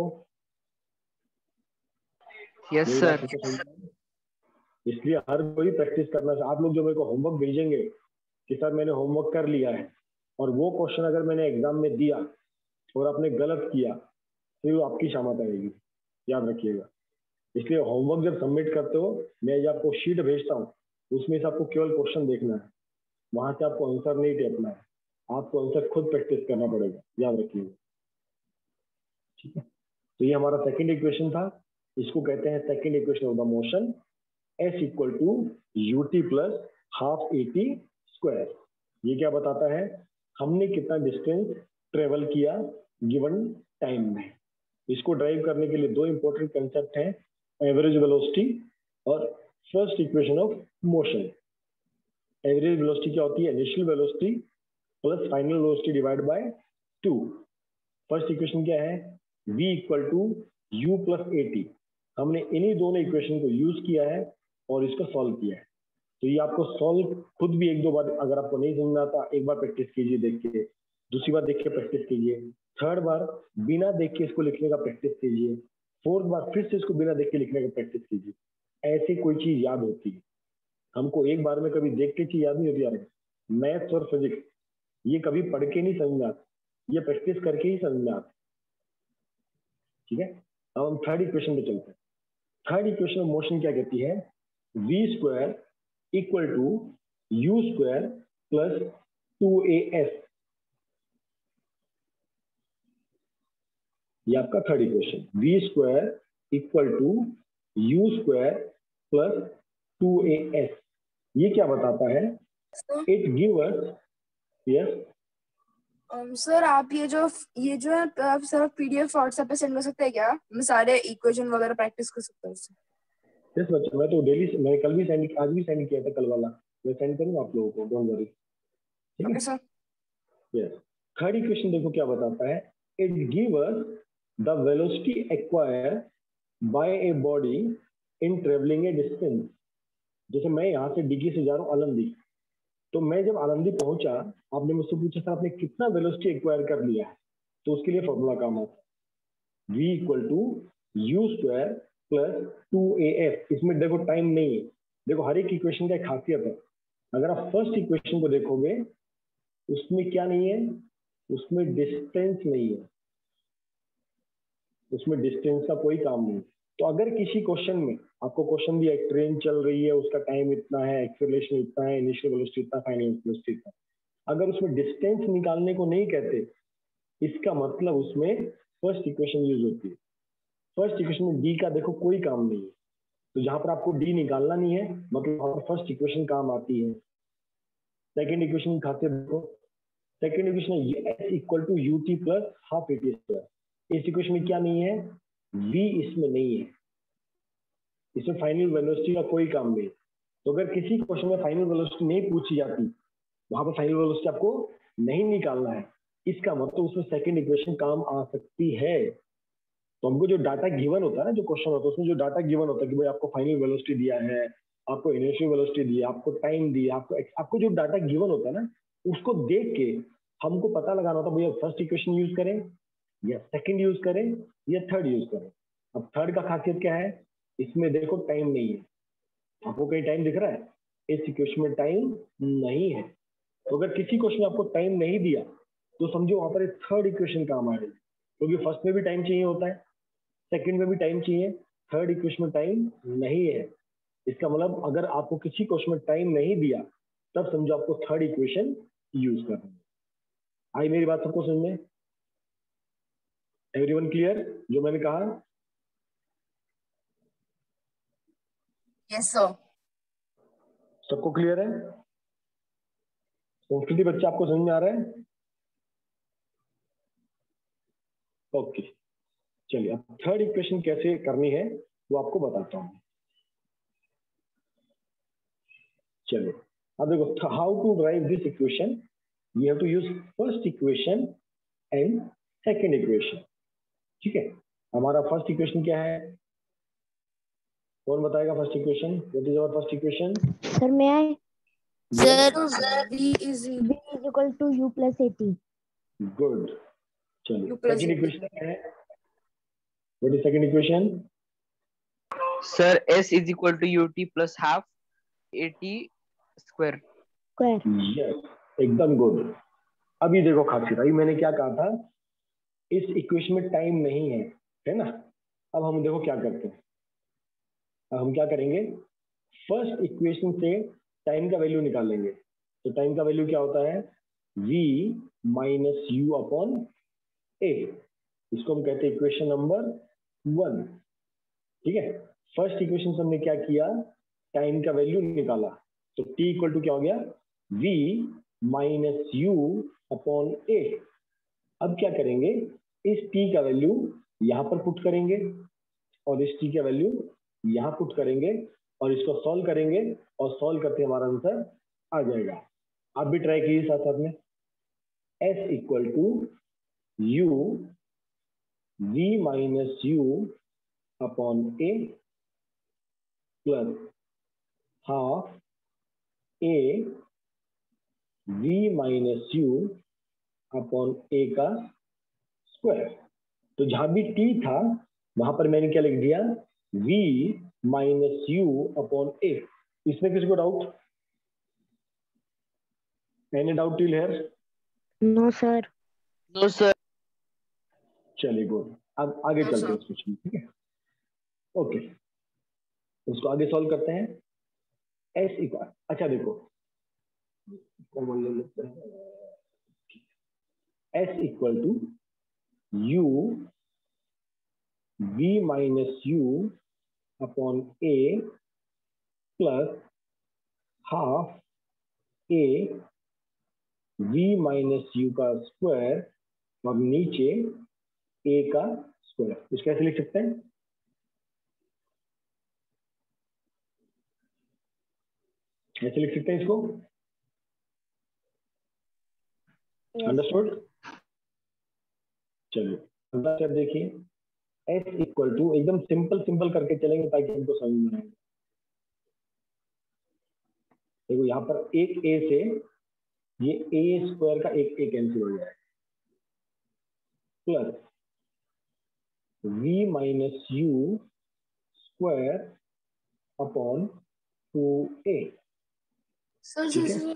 Yes, मेरी sir. बात सबको समझ में? इसलिए हर कोई प्रैक्टिस करना चाहिए। आप लोग जो मेरे को होमवर्क भेजेंगे कि सर मैंने होमवर्क कर लिया है, और वो क्वेश्चन अगर मैंने एग्जाम में दिया और आपने गलत किया तो आपकी शामत आएगी, याद रखिएगा। इसलिए होमवर्क जब सबमिट करते हो, मैं जब आपको शीट भेजता हूँ, उसमें से आपको केवल क्वेश्चन देखना है, वहां से आपको आंसर नहीं टेपना है। आपको आंसर खुद प्रैक्टिस करना पड़ेगा, याद रखिएगा। ठीक है, तो ये हमारा सेकंड इक्वेशन था। इसको कहते हैं second equation of the motion, S equal to ut plus half AT square. ये क्या बताता है? हमने कितना डिस्टेंस ट्रेवल किया गिवन टाइम में। इसको ड्राइव करने के लिए 2 इंपॉर्टेंट कंसेप्ट हैं, एवरेज वेलोसिटी और first equation of motion. Average velocity क्या होती है? Initial velocity plus final velocity divide by 2। First equation क्या है? v equal to u plus AT। हमने इन्हीं दोनों इक्वेशन को यूज किया है और इसको सॉल्व किया है। तो ये आपको सॉल्व खुद भी 1-2 बार, अगर आपको नहीं समझ में आता, एक बार प्रैक्टिस कीजिए देख के, दूसरी बार देख के प्रैक्टिस कीजिए, थर्ड बार बिना देख के इसको लिखने का प्रैक्टिस कीजिए, फोर्थ बार फिर से इसको बिना देख के लिखने का प्रैक्टिस कीजिए। ऐसे कोई चीज याद होती है। हमको एक बार में कभी देख के चीज याद नहीं होती यार। मैथ्स और फिजिक्स ये कभी पढ़ के नहीं समझ में आता, ये प्रैक्टिस करके ही समझ में आता। ठीक है, अब हम थर्ड इक्वेशन पे चलते हैं। थर्ड इक्वेशन ऑफ मोशन क्या कहती है? v square equal to u square plus 2as। ये आपका third equation, v square equal to u square plus 2as। ये क्या बताता है? It give us, yes sir आप ये जो है आप सर PDF व्हाट्सएप पे सेंड कर सकते हैं क्या? मैं सारे इक्वेशन वगैरह प्रैक्टिस कर सकता हूँ उससे। यस बच्चा, मैं तो डेली, मैं कल भी सेंड, आज भी सेंड किया था कल वाला, मैं सेंड करूंगा आप लोगों को, डोंट वरी। ठीक है okay sir. Yes, third equation देखो क्या बताता है? It give us the velocity acquire by a body in travelling a distance. जैसे मैं यहाँ से डिगी से जा रहा हूँ आलमदी, तो मैं जब आलमदी पहुंचा, आपने मुझसे पूछा था आपने कितना वेलोसिटी एक्वायर कर लिया है, तो उसके लिए फॉर्मूला काम आता है, v equal to u square plus 2as। इसमें देखो टाइम नहीं है। देखो हर एक इक्वेशन का एक खासियत है। अगर आप फर्स्ट इक्वेशन को देखोगे, उसमें क्या नहीं है? उसमें डिस्टेंस नहीं है, उसमें डिस्टेंस का कोई काम नहीं। तो अगर किसी क्वेश्चन में आपको क्वेश्चन दिया ट्रेन चल रही है, उसका टाइम इतना है, एक्सेलरेशन इतना है, इनिशियल वेलोसिटी इतना, फाइनल वेलोसिटी इतना, अगर उसमें डिस्टेंस निकालने को नहीं कहते, इसका मतलब उसमें फर्स्ट इक्वेशन यूज होती है। फर्स्ट इक्वेशन में डी का देखो कोई काम नहीं है, तो जहां पर आपको डी निकालना नहीं है, मतलब वहां पर फर्स्ट इक्वेशन काम आती है। सेकेंड इक्वेशन की खासियत देखो, सेकेंड इक्वेशन है S equal to u t plus half a t square. इस इक्वेशन में क्या नहीं है? v इसमें नहीं है, इसमें फाइनल वेलोसिटी का कोई काम नहीं। तो अगर किसी क्वेश्चन में फाइनल वेलोसिटी नहीं पूछी जाती, वहां पर फाइनल वेलोसिटी आपको नहीं निकालना है, इसका मतलब उसमें सेकंड इक्वेशन काम आ सकती है। तो हमको जो डाटा गिवन होता है ना, जो क्वेश्चन होता है उसमें जो डाटा गिवन होता है कि भाई आपको फाइनल वेलोसिटी दिया है, आपको इनिशियल वेलोसिटी दिया, आपको टाइम दिया, आपको जो डाटा गिवन होता है ना, उसको देख के हमको पता लगाना होता है भैया फर्स्ट इक्वेशन यूज करें या सेकंड यूज करें या थर्ड यूज करें। अब थर्ड का खासियत क्या है? इसमें देखो टाइम नहीं है। आपको कहीं टाइम दिख रहा है? इस इक्वेशन में टाइम नहीं है। तो अगर किसी क्वेश्चन में आपको टाइम नहीं दिया, तो समझो वहां पर एक थर्ड इक्वेशन काम आ रही है, क्योंकि फर्स्ट में भी टाइम चाहिए होता है, सेकंड में भी टाइम चाहिए, थर्ड इक्वेशन में टाइम नहीं है। इसका मतलब अगर आपको किसी क्वेश्चन में टाइम नहीं दिया, तब समझो आपको थर्ड इक्वेशन यूज करना है। आई मेरी बात सबको समझ में? एवरीवन क्लियर जो मैंने कहा? Yes sir. सबको क्लियर है? संस्कृति बच्चा आपको समझ में आ रहा है? ओके, चलिए अब थर्ड इक्वेशन कैसे करनी है वो आपको बताता हूँ। चलिए अब देखो, how to drive this equation, we have to use first equation and second equation. ठीक है, हमारा फर्स्ट इक्वेशन क्या है, कौन बताएगा first equation? What is our first equation? Sir मैं I sir v is b is equal to u plus at। Good. चलिए u plus second at। Equation क्या है? What is second equation? Sir, S is equal to UT plus half AT square. Yes, एकदम गुड। अभी देखो खासियत, अभी मैंने क्या कहा था, इस इक्वेशन में टाइम नहीं है ना? अब हम देखो क्या करते हैं, अब हम क्या करेंगे, फर्स्ट इक्वेशन से टाइम का वैल्यू निकालेंगे। तो टाइम का वैल्यू क्या होता है? v minus u upon a. इसको हम कहते हैं इक्वेशन नंबर 1। ठीक है, फर्स्ट इक्वेशन से हमने क्या किया, टाइम का वैल्यू निकाला। तो t इक्वल टू क्या हो गया, v minus u upon a. अब क्या करेंगे, इस t का वैल्यू यहां पर पुट करेंगे और इस t का वैल्यू यहां पुट करेंगे और इसको सॉल्व करेंगे और सॉल्व करके हमारा आंसर आ जाएगा। आप भी ट्राई कीजिए साथ साथ में। s equal to u v minus u upon a plus half a v minus u upon a का स्क्वायर। तो जहां भी t था वहां पर मैंने क्या लिख दिया, v minus u upon a. इसमें किसी को doubt? Any doubt till here? No sir. No, sir. चलिए गुड, अब आगे चलते हैं इस क्वेश्चन में। ठीक है, ओके, उसको आगे सॉल्व करते हैं। एस इक्वल, अच्छा देखो कॉमन ले लेते हैं, S equal to u v minus u upon a plus half a v minus u का स्क्वायर और नीचे a का स्क्वायर। इसको कैसे लिख सकते हैं? ऐसे लिख सकते हैं इसको, अंडरस्टूड? चलिए अगला स्टेप देखिए, s इक्वल टू, एकदम सिंपल करके चलेंगे ताकि हमको समझ में आए। देखो यहाँ पर एक a से ये a स्क्वायर का एक a कैंसिल हो जाएगा, plus v minus u square upon 2a। Sir ठीक है,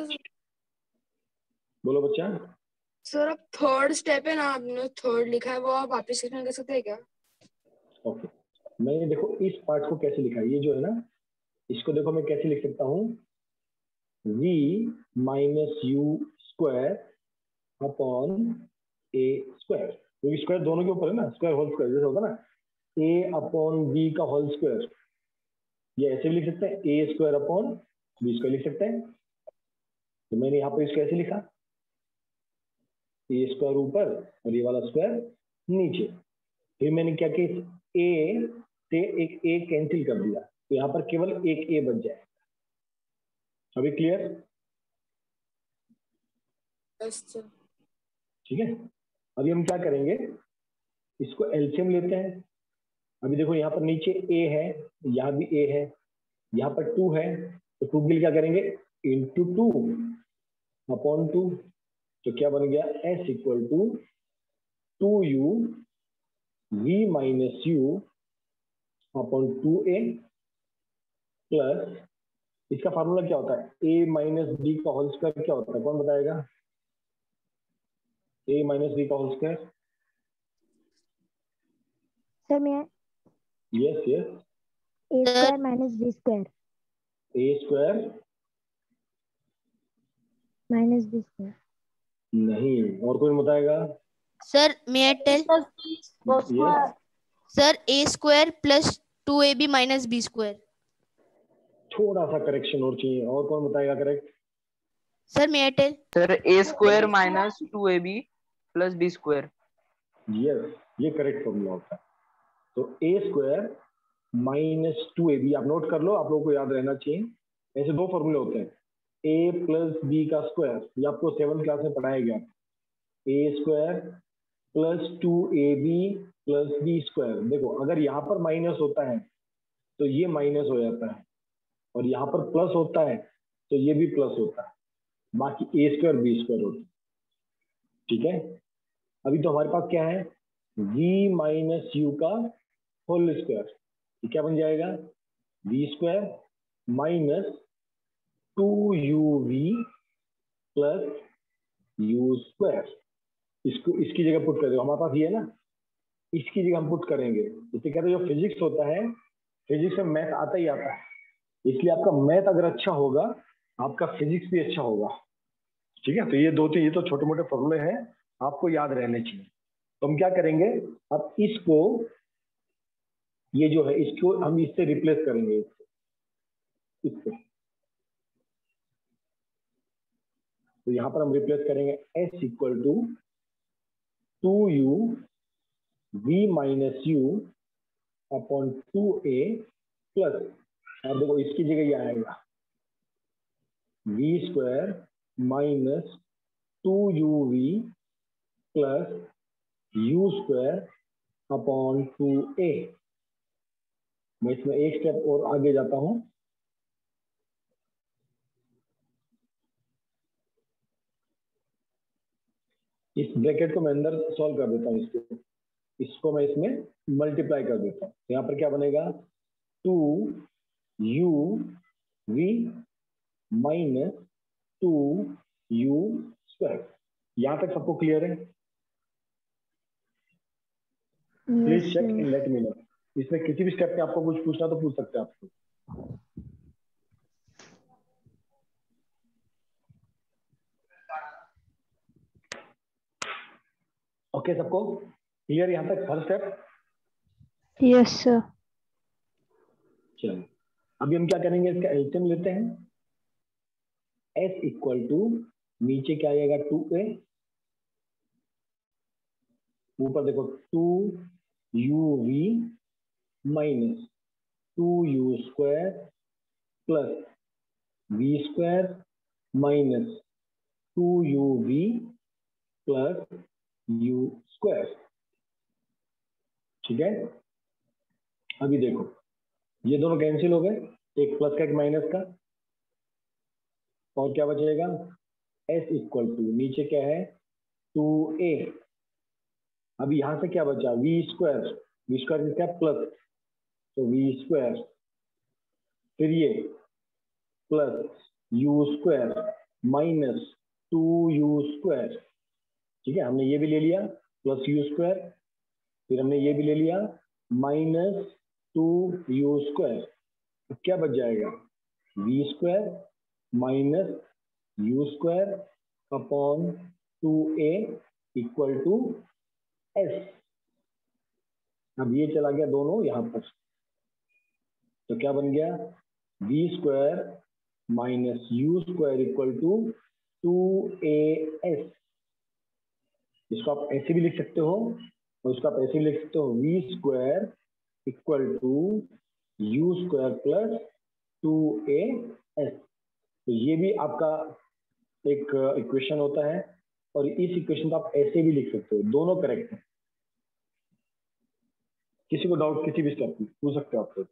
बोलो बच्चा। सर अब थर्ड स्टेप है ना, आपने थर्ड लिखा है वो आप वापस लिखना कर सकते हैं क्या? ओके, मैंने देखो इस पार्ट को कैसे लिखा है, ये जो है ना, इसको देखो मैं कैसे लिख सकता हूँ, v minus u square upon a square, क्योंकि स्क्वायर दोनों के ऊपर है ना, स्क्वायर होल स्क्वायर जैसे होता है ना, a अपॉन b का होल स्क्वायर, ये ऐसे भी लिख सकते हैं, a square upon b square लिख सकते हैं। तो मैंने यहाँ पर इसको ऐसे लिखा, a स्क्वायर ऊपर और ये वाला स्क्वायर नीचे। फिर मैंने क्या किया, a से एक a कैंसिल कर दिया, तो यहाँ पर केवल एक a बच जाए। अभी क्लियर? ठीक है, अभी हम क्या करेंगे, इसको एलसीएम लेते हैं। अभी देखो यहाँ पर नीचे a है, यहाँ भी a है, यहाँ पर 2 है, तो 2 के लिए क्या करेंगे, इंटू 2 अपॉन 2। तो क्या बन गया, s equal to 2u v minus u upon 2a plus, इसका फार्मूला क्या होता है, a माइनस b का होल स्क्वायर क्या होता है, कौन बताएगा? a माइनस b का होल स्क्वायर। सर मैं yes yes, a square minus b square a square minus b square. नहीं, और कोई बताएगा? Sir may I tell? Yes, sir a square plus 2ab minus b square. थोड़ा सा करेक्शन और चाहिए, और कौन बताएगा correct? Sir may I tell? Sir, a square minus 2ab plus b square. Yes, ये करेक्ट फॉर्मूला होता है। तो ए स्क्वायर माइनस 2ab, आप नोट कर लो, आप लोगों को याद रहना चाहिए। ऐसे दो फॉर्मूले होते हैं, ए प्लस बी का स्क्वायर, ये आपको 7th क्लास में पढ़ाया गया। A square plus 2ab plus b square. देखो अगर यहाँ पर माइनस होता है तो ये माइनस हो जाता है, और यहाँ पर प्लस होता है तो ये भी प्लस होता है, बाकी ए स्क्वायर बी स्क्वायर होता है। ठीक है, अभी तो हमारे पास क्या है, v माइनस यू का होल स्क्वायर, ये क्या बन जाएगा, v square minus 2uv plus u square. इसको इसकी जगह पुट कर दो, हमारे पास ये है ना, इसकी जगह हम पुट करेंगे। इसे कहते हैं जो फिजिक्स होता है, फिजिक्स में मैथ आता ही आता है, इसलिए आपका मैथ अगर अच्छा होगा आपका फिजिक्स भी अच्छा होगा। ठीक है, तो ये दो तीन, ये तो छोटे मोटे फॉर्मूले हैं, आपको याद रहने चाहिए। तो हम क्या करेंगे, अब इसको, ये जो है इसको हम इससे रिप्लेस करेंगे, इससे। तो यहां पर हम रिप्लेस करेंगे s equal to 2u v minus u upon 2a plus, अब देखो इसकी जगह ये आएगा v square minus 2uv plus u square upon 2a। मैं इसमें एक स्टेप और आगे जाता हूं, इस ब्रैकेट को मैं अंदर सॉल्व कर देता हूं, इसको मैं इसमें मल्टीप्लाई कर देता हूं। यहाँ पर क्या बनेगा, 2uv माइनस 2u स्क्वायर। यहां तक सबको क्लियर है? Please check and let me know. इसमें किसी भी स्टेप पे आपको कुछ पूछना तो पूछ सकते हैं आपको। ओके, सबको क्लियर यहाँ तक फर्स्ट स्टेप? Yes sir. चलो अभी हम क्या करेंगे, इसका एलसीएम लेते हैं। s इक्वल टू, नीचे क्या आएगा 2a, ऊपर देखो 2uv minus 2u square plus v square minus 2uv plus u square. ठीक है, अभी देखो ये दोनों कैंसिल हो गए, एक प्लस का एक माइनस का, और क्या बचेगा, s इक्वल टू, नीचे क्या है 2a, अभी यहां से क्या बचा v स्क्वायर, किसका प्लस, तो v स्क्वायर, फिर ये plus u square minus 2u square. ठीक है, हमने ये भी ले लिया प्लस u स्क्वायर, फिर हमने ये भी ले लिया माइनस 2u स्क्वायर। तो क्या बच जाएगा, v square minus u square upon 2a equal to s। अब ये चला गया दोनों यहां पर, तो क्या बन गया, v square minus u square equal to 2as। इसको आप ऐसे भी लिख सकते हो, और इसको आप ऐसे भी लिख सकते हो, v square equal to u square plus 2as। तो ये भी आपका एक इक्वेशन होता है, और इस इक्वेशन को आप ऐसे भी लिख सकते हो, दोनों करेक्ट है। किसी को डाउट किसी भी स्टेप में पूछ सकते हो आप।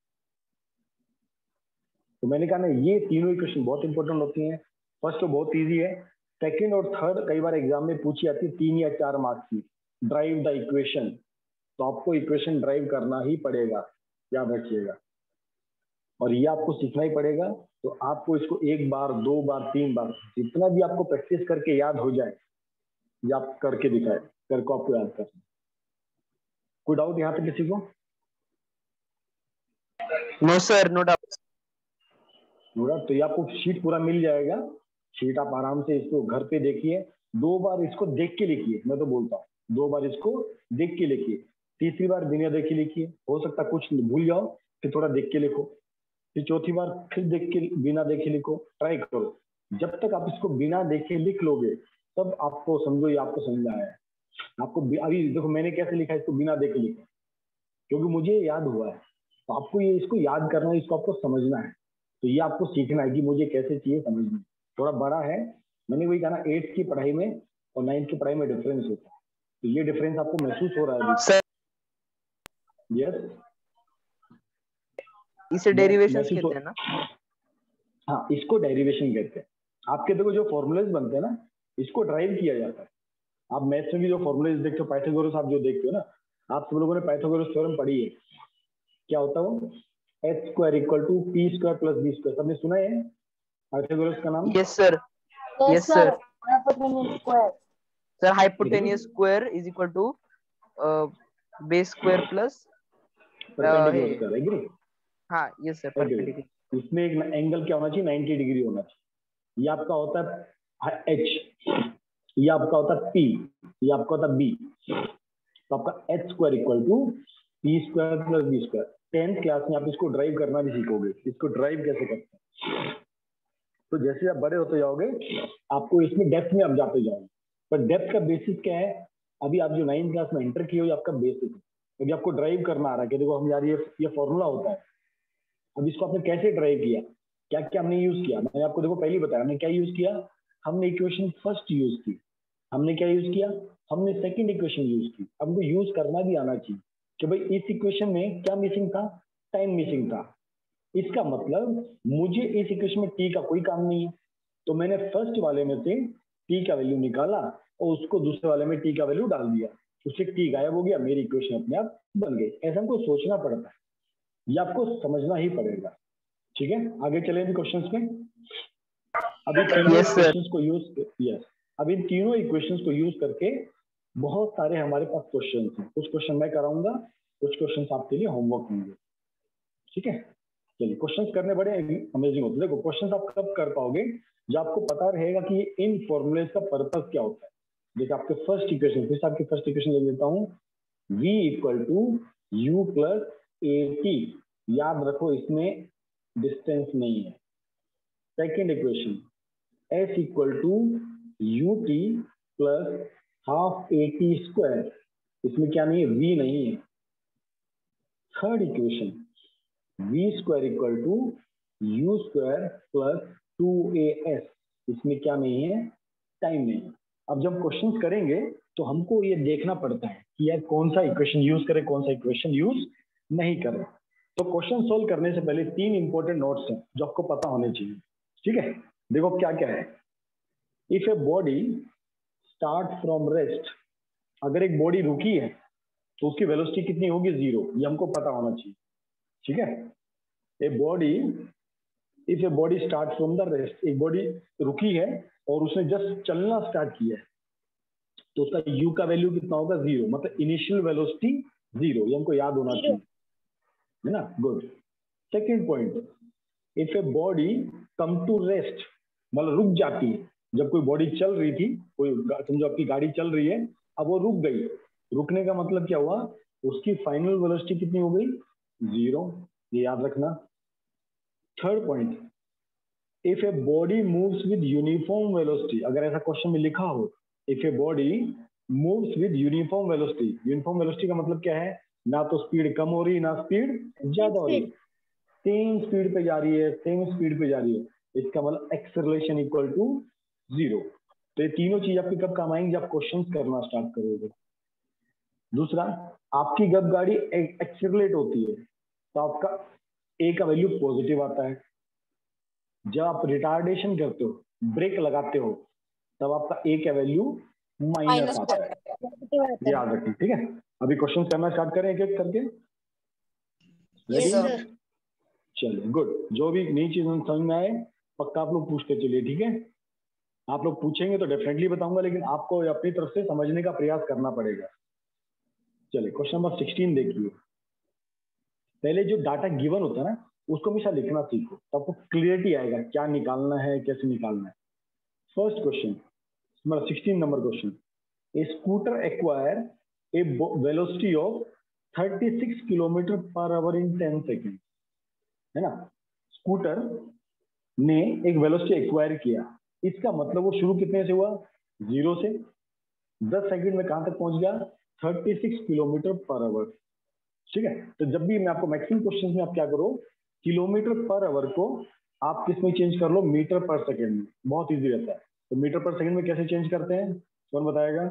तो मैंने कहा ना, ये तीनों इक्वेशन बहुत इंपॉर्टेंट होती हैं। फर्स्ट तो बहुत इजी है, सेकंड और थर्ड कई बार एग्जाम में पूछी जाती है 3 या 4 मार्क्स की, ड्राइव द इक्वेशन। तो आपको इक्वेशन ड्राइव करना ही पड़ेगा, याद रखिएगा, और ये आपको सीखना ही पड़ेगा। तो आपको इसको 1 बार 2 बार 3 बार जितना भी आपको प्रैक्टिस करके याद हो जाए, ये आप करके दिखाए, करके आपको याद करना। कोई डाउट यहाँ पे किसी को? No sir, no doubt. तो ये आपको शीट पूरा मिल जाएगा, शीट आप आराम से इसको घर पे देखिए, 2 बार इसको देख के लिखिए। मैं तो बोलता हूँ 2 बार इसको देख के लिखिए, तीसरी बार बिना देखे लिखिए, हो सकता कुछ भूल जाओ, फिर थोड़ा देख के लिखो, फिर चौथी बार फिर देख के बिना देखे लिखो। ट्राई करो, जब तक आप इसको बिना देखे लिख लोगे तब आपको समझो ये आपको समझ आया है। आपको अभी देखो मैंने कैसे लिखा, इसको बिना देखे लिखा, क्योंकि मुझे याद हुआ है। तो आपको ये इसको याद करना है, इसको आपको समझना है। तो ये आपको सीखना है कि मुझे कैसे चाहिए समझना। थोड़ा बड़ा है, मैंने वही कहा ना, 8th की पढ़ाई में और 9th की पढ़ाई में डिफरेंस होता है। तो ये डिफरेंस आपको महसूस हो रहा है अभी? यस, इसे डेरिवेशंस महसूस कहते हैं ना? हाँ, इसको डेरिवेशन कहते हैं। आपके देखो जो फॉर्मूलेज बनते हैं ना, इसको ड्राइव किया जाता है। आप मैथ्स में भी जो फॉर्मूलेज देखते हो, पाइथागोरस आप जो देखते हो ना, आप सब लोगों ने पाइथागोरस थ्योरम पढ़ी है। क्या होता है वो? h square equal to p square plus b square. सबने सुना है पाइथागोरस का नाम? Yes sir, yes sir. Sir hypotenuse square is equal to base square plus perpendicular square, agree? हाँ यस सर, परपेंडिकुलर। इसमें एक एंगल क्या होना चाहिए? 90 डिग्री होना चाहिए। ये आपका होता है h, ये आपका होता है p, ये आपका होता है b। तो आपका h square equal to p स्क्वायर plus b square. 10th class में आप इसको ड्राइव करना भी सीखोगे, इसको ड्राइव कैसे करते हैं। तो जैसे आप बड़े होते जाओगे आपको इसमें डेप्थ में आप जाते जाओगे। पर डेप्थ का बेसिस क्या है? अभी आप जो 9th क्लास में एंटर किए हो, आपका बेसिस है। अभी आपको ड्राइव करना आ रहा है कि देखो हम यार ये फॉर्मूला होता है। अब इसको आपने कैसे ड्राइव किया, क्या क्या हमने यूज किया? मैंने आपको देखो पहले बताया हमने क्या यूज किया। हमने इक्वेशन फर्स्ट यूज की। हमने क्या यूज किया? हमने सेकंड इक्वेशन यूज की। अब हमको यूज करना भी आना चाहिए कि भाई इस इक्वेशन में क्या मिसिंग था? टाइम मिसिंग था। इसका मतलब मुझे इस इक्वेशन में टी का कोई काम नहीं है, तो मैंने फर्स्ट वाले में से टी का वैल्यू निकाला और उसको दूसरे वाले में टी का वैल्यू डाल दिया, उससे टी गायब हो गया, मेरी इक्वेशन अपने आप बन गई। ऐसा हमको सोचना पड़ता है, ये आपको समझना ही पड़ेगा। ठीक है, आगे चलें क्वेश्चंस में। अभी तीनों इक्वेशंस को अभी तीनों इक्वेशंस को यूज करके बहुत सारे हमारे पास क्वेश्चन हैं। कुछ क्वेश्चन मैं कराऊंगा, कुछ क्वेश्चन आपके लिए होमवर्क होंगे। ठीक है, चलिए क्वेश्चंस करने बड़े अमेजिंग होते हैं। देखो क्वेश्चंस आप कब कर पाओगे जब आपको पता रहेगा कि इन फॉर्मूलेज का पर्पस क्या होता है। जैसे आपके फर्स्ट इक्वेशन, फिर आपकी फर्स्ट इक्वेशन ले लेता हूँ, v equal to u plus a t. याद रखो इसमें डिस्टेंस नहीं है। Second equation s equal to u t plus half a t square. इसमें क्या नहीं है? v नहीं है। Third equation v square equal to u square plus 2as। इसमें क्या नहीं है? टाइम नहीं। अब जब क्वेश्चन करेंगे तो हमको ये देखना पड़ता है कि यार कौन सा इक्वेशन यूज करें, कौन सा इक्वेशन यूज नहीं करें। तो क्वेश्चन सोल्व करने से पहले 3 इंपॉर्टेंट नोट्स हैं जो आपको पता होने चाहिए। ठीक है, देखो क्या क्या है। If a body start from rest, अगर एक बॉडी रुकी है तो उसकी वेलोसिटी कितनी होगी? 0। ये हमको पता होना चाहिए। ठीक है, a body, if a body start from the rest, एक बॉडी रुकी है और उसने जस्ट चलना स्टार्ट किया है तो उसका u का वैल्यू कितना होगा? 0। मतलब इनिशियल वेलोसिटी 0। ये हमको याद होना चाहिए, है ना? Good. Second point, if a body come to rest, मतलब रुक जाती है। जब कोई बॉडी चल रही थी, कोई समझो आपकी गाड़ी चल रही है, अब वो रुक गई। रुकने का मतलब क्या हुआ? उसकी फाइनल वेलोसिटी कितनी हो गई? 0। ये याद रखना। Third point, if a body moves with uniform velocity, अगर ऐसा क्वेश्चन में लिखा हो if a body moves with uniform velocity, uniform velocity का मतलब क्या है? ना तो स्पीड कम हो रही ना स्पीड ज्यादा हो रही, सेम स्पीड पे जा रही है, सेम स्पीड पे जा रही है। इसका मतलब एक्सेलरेशन इक्वल टू 0। तो ये तीनों चीज आपके कब काम आएंगे? जब क्वेश्चंस करना स्टार्ट करोगे। दूसरा, आपकी जब गाड़ी एक्सेलरेट होती है तो आपका ए का वैल्यू पॉजिटिव आता है। जब आप रिटार्डेशन करते हो, ब्रेक लगाते हो, तब आपका ए का वैल्यू माइनस आता है। याद रखिए। ठीक है, अभी क्वेश्चन करना स्टार्ट करें एक एक करके। चलिए गुड। जो भी नई चीज समझ में आए पक्का आप लोग पूछते चलिए। ठीक है, आप लोग पूछेंगे तो डेफिनेटली बताऊंगा, लेकिन आपको अपनी तरफ से समझने का प्रयास करना पड़ेगा। चलिए क्वेश्चन नंबर 16 देखिए। पहले जो डाटा गिवन होता है ना, उसको हमेशा लिखना सीखो, तो आपको क्लियरिटी आएगा क्या निकालना है, कैसे निकालना है। First question, 16 number question, a scooter acquire a velocity of 36 kilometre per hour in 10 second, है ना? स्कूटर ने एक वेलोसिटी एक्वायर किया, इसका मतलब वो शुरू कितने से हुआ? 0 से। 10 सेकंड में कहां तक पहुंच गया? 36 किलोमीटर पर आवर। ठीक है, तो जब भी मैं आपको मैक्सिमम क्वेश्चन में आप क्या करो, किलोमीटर पर आवर को आप किस में चेंज कर लो, मीटर पर सेकेंड में, बहुत इजी रहता है। तो मीटर पर सेकेंड में कैसे चेंज करते हैं, कौन बताएगा?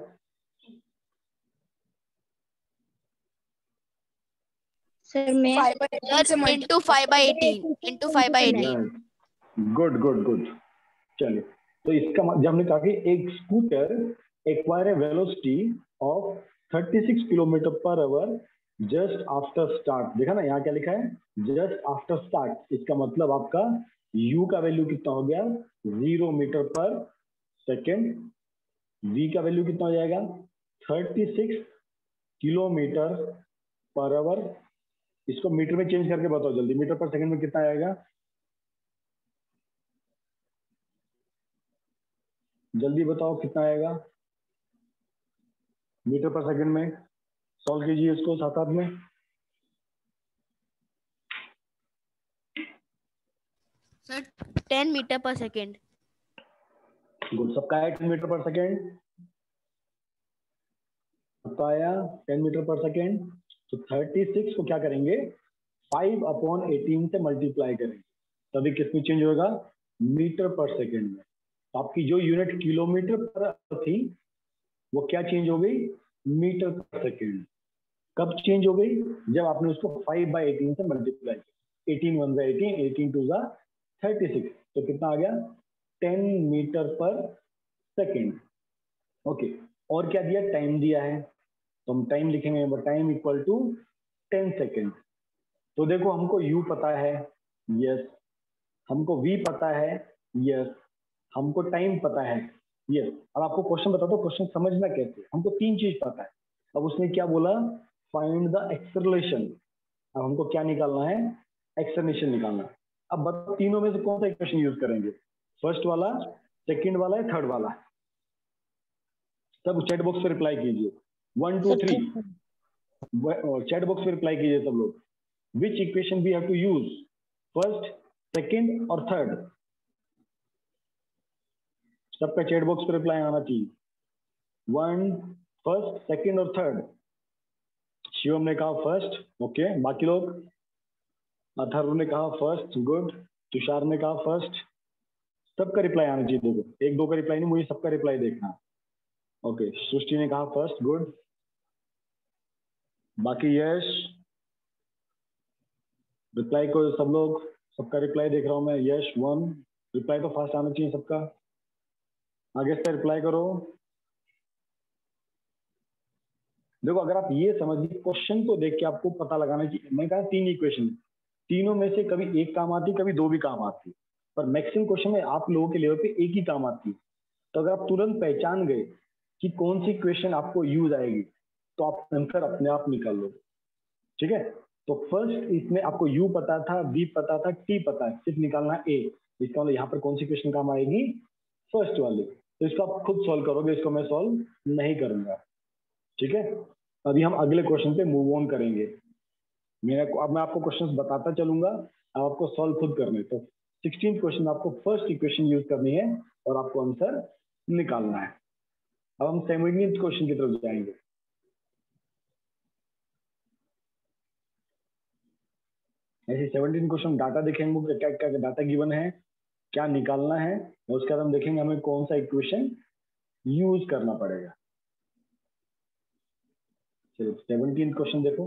सर मैं 5/18 से sir into 5/18 into 5/18 good good good. चलिए, तो इसका जब हमने कहा कि एक scooter acquire a velocity of 36 kilometre per hour just after start, देखा ना यहाँ क्या लिखा है, जस्ट आफ्टर स्टार्ट। इसका मतलब आपका u का वैल्यू कितना हो गया, 0 मीटर पर सेकेंड। v का वैल्यू कितना हो जाएगा, 36 किलोमीटर पर आवर। इसको मीटर में चेंज करके बताओ जल्दी, मीटर पर सेकंड में कितना आएगा, जल्दी बताओ कितना आएगा मीटर पर सेकंड में। सॉल्व कीजिए इसको साथ साथ में। Sir 10 metre per second. Good, सबका है 10 मीटर पर सेकेंड, सबका आया 10 मीटर पर सेकेंड। तो 36 को क्या करेंगे, 5/18 से मल्टीप्लाई करेंगे, तभी किसमें चेंज होगा, मीटर पर सेकेंड में। तो आपकी जो यूनिट किलोमीटर पर थी वो क्या चेंज हो गई, मीटर पर सेकेंड। कब चेंज हो गई, जब आपने उसको 5/18 से मल्टीप्लाई किया। 18 1 18, 18 2 36, तो कितना आ गया, 10 मीटर पर सेकेंड। ओके, और क्या दिया, टाइम दिया है, तो हम टाइम लिखेंगे, टाइम इक्वल टू 10 सेकेंड। तो देखो हमको u पता है, यस, हमको v पता है, यस, हमको टाइम पता है, यस। अब आपको क्वेश्चन बता दो, क्वेश्चन समझना कैसे, हमको 3 चीज पता है। अब उसने क्या बोला, फाइंड द एक्सेलरेशन। अब हमको क्या निकालना है, एक्सेलरेशन निकालना। अब बताओ तीनों में से कौन सा इक्वेशन यूज करेंगे, फर्स्ट वाला, सेकंड वाला या थर्ड वाला? सब चैट बॉक्स पे रिप्लाई कीजिए, 1 2 3, चैट बॉक्स पे रिप्लाई कीजिए सब लोग। Which equation we have to use, first, second और थर्ड? सबका चैट बॉक्स पे रिप्लाई आना चाहिए, 1 फर्स्ट, सेकंड और थर्ड। शिवम ने कहा फर्स्ट, ओके, बाकी लोग, अथर्व ने कहा फर्स्ट, गुड, तुषार ने कहा फर्स्ट। सबका रिप्लाई आना चाहिए, देखो 1 2 का रिप्लाई नहीं, मुझे सबका रिप्लाई देखना। ओके, सृष्टि ने कहा फर्स्ट, गुड, बाकी यश, रिप्लाई को सब लोग, सबका रिप्लाई देख रहा हूं मैं, यश 1, रिप्लाई तो फास्ट आना चाहिए सबका, आगे से रिप्लाई करो। देखो अगर आप ये समझिए, क्वेश्चन को देख के आपको पता लगाना चाहिए। मैं कहा 3 इक्वेशन, तीनों में से कभी एक काम आती, कभी 2 भी काम आती, पर मैक्सिमम क्वेश्चन में आप लोगों के लेवल पे एक ही काम आती है। तो अगर आप तुरंत पहचान गए कि कौन सी इक्वेशन आपको यूज आएगी, तो आप आंसर अपने आप निकाल लो, ठीक है। तो फर्स्ट इसमें आपको u पता था, v पता था, t पता है, सिर्फ निकालना a। इसका मतलब यहाँ पर कौन सी क्वेश्चन काम आएगी, फर्स्ट वाली। तो इसको आप खुद सॉल्व करोगे, इसको मैं सॉल्व नहीं करूंगा, ठीक है। अभी हम अगले क्वेश्चन पे मूव ऑन करेंगे। अब मैं आपको क्वेश्चन बताता चलूंगा, अब आपको सॉल्व खुद करने। तो 16th क्वेश्चन आपको फर्स्ट इक्वेशन यूज करनी है और आपको आंसर निकालना है। अब हम 17th क्वेश्चन की तरफ जाएंगे। ऐसे 17 क्वेश्चन डाटा देखेंगे, क्या क्या डाटा गिवन है, क्या निकालना है, और उसके बाद हम देखेंगे हमें कौन सा इक्वेशन यूज करना पड़ेगा। चलो 17 क्वेश्चन देखो।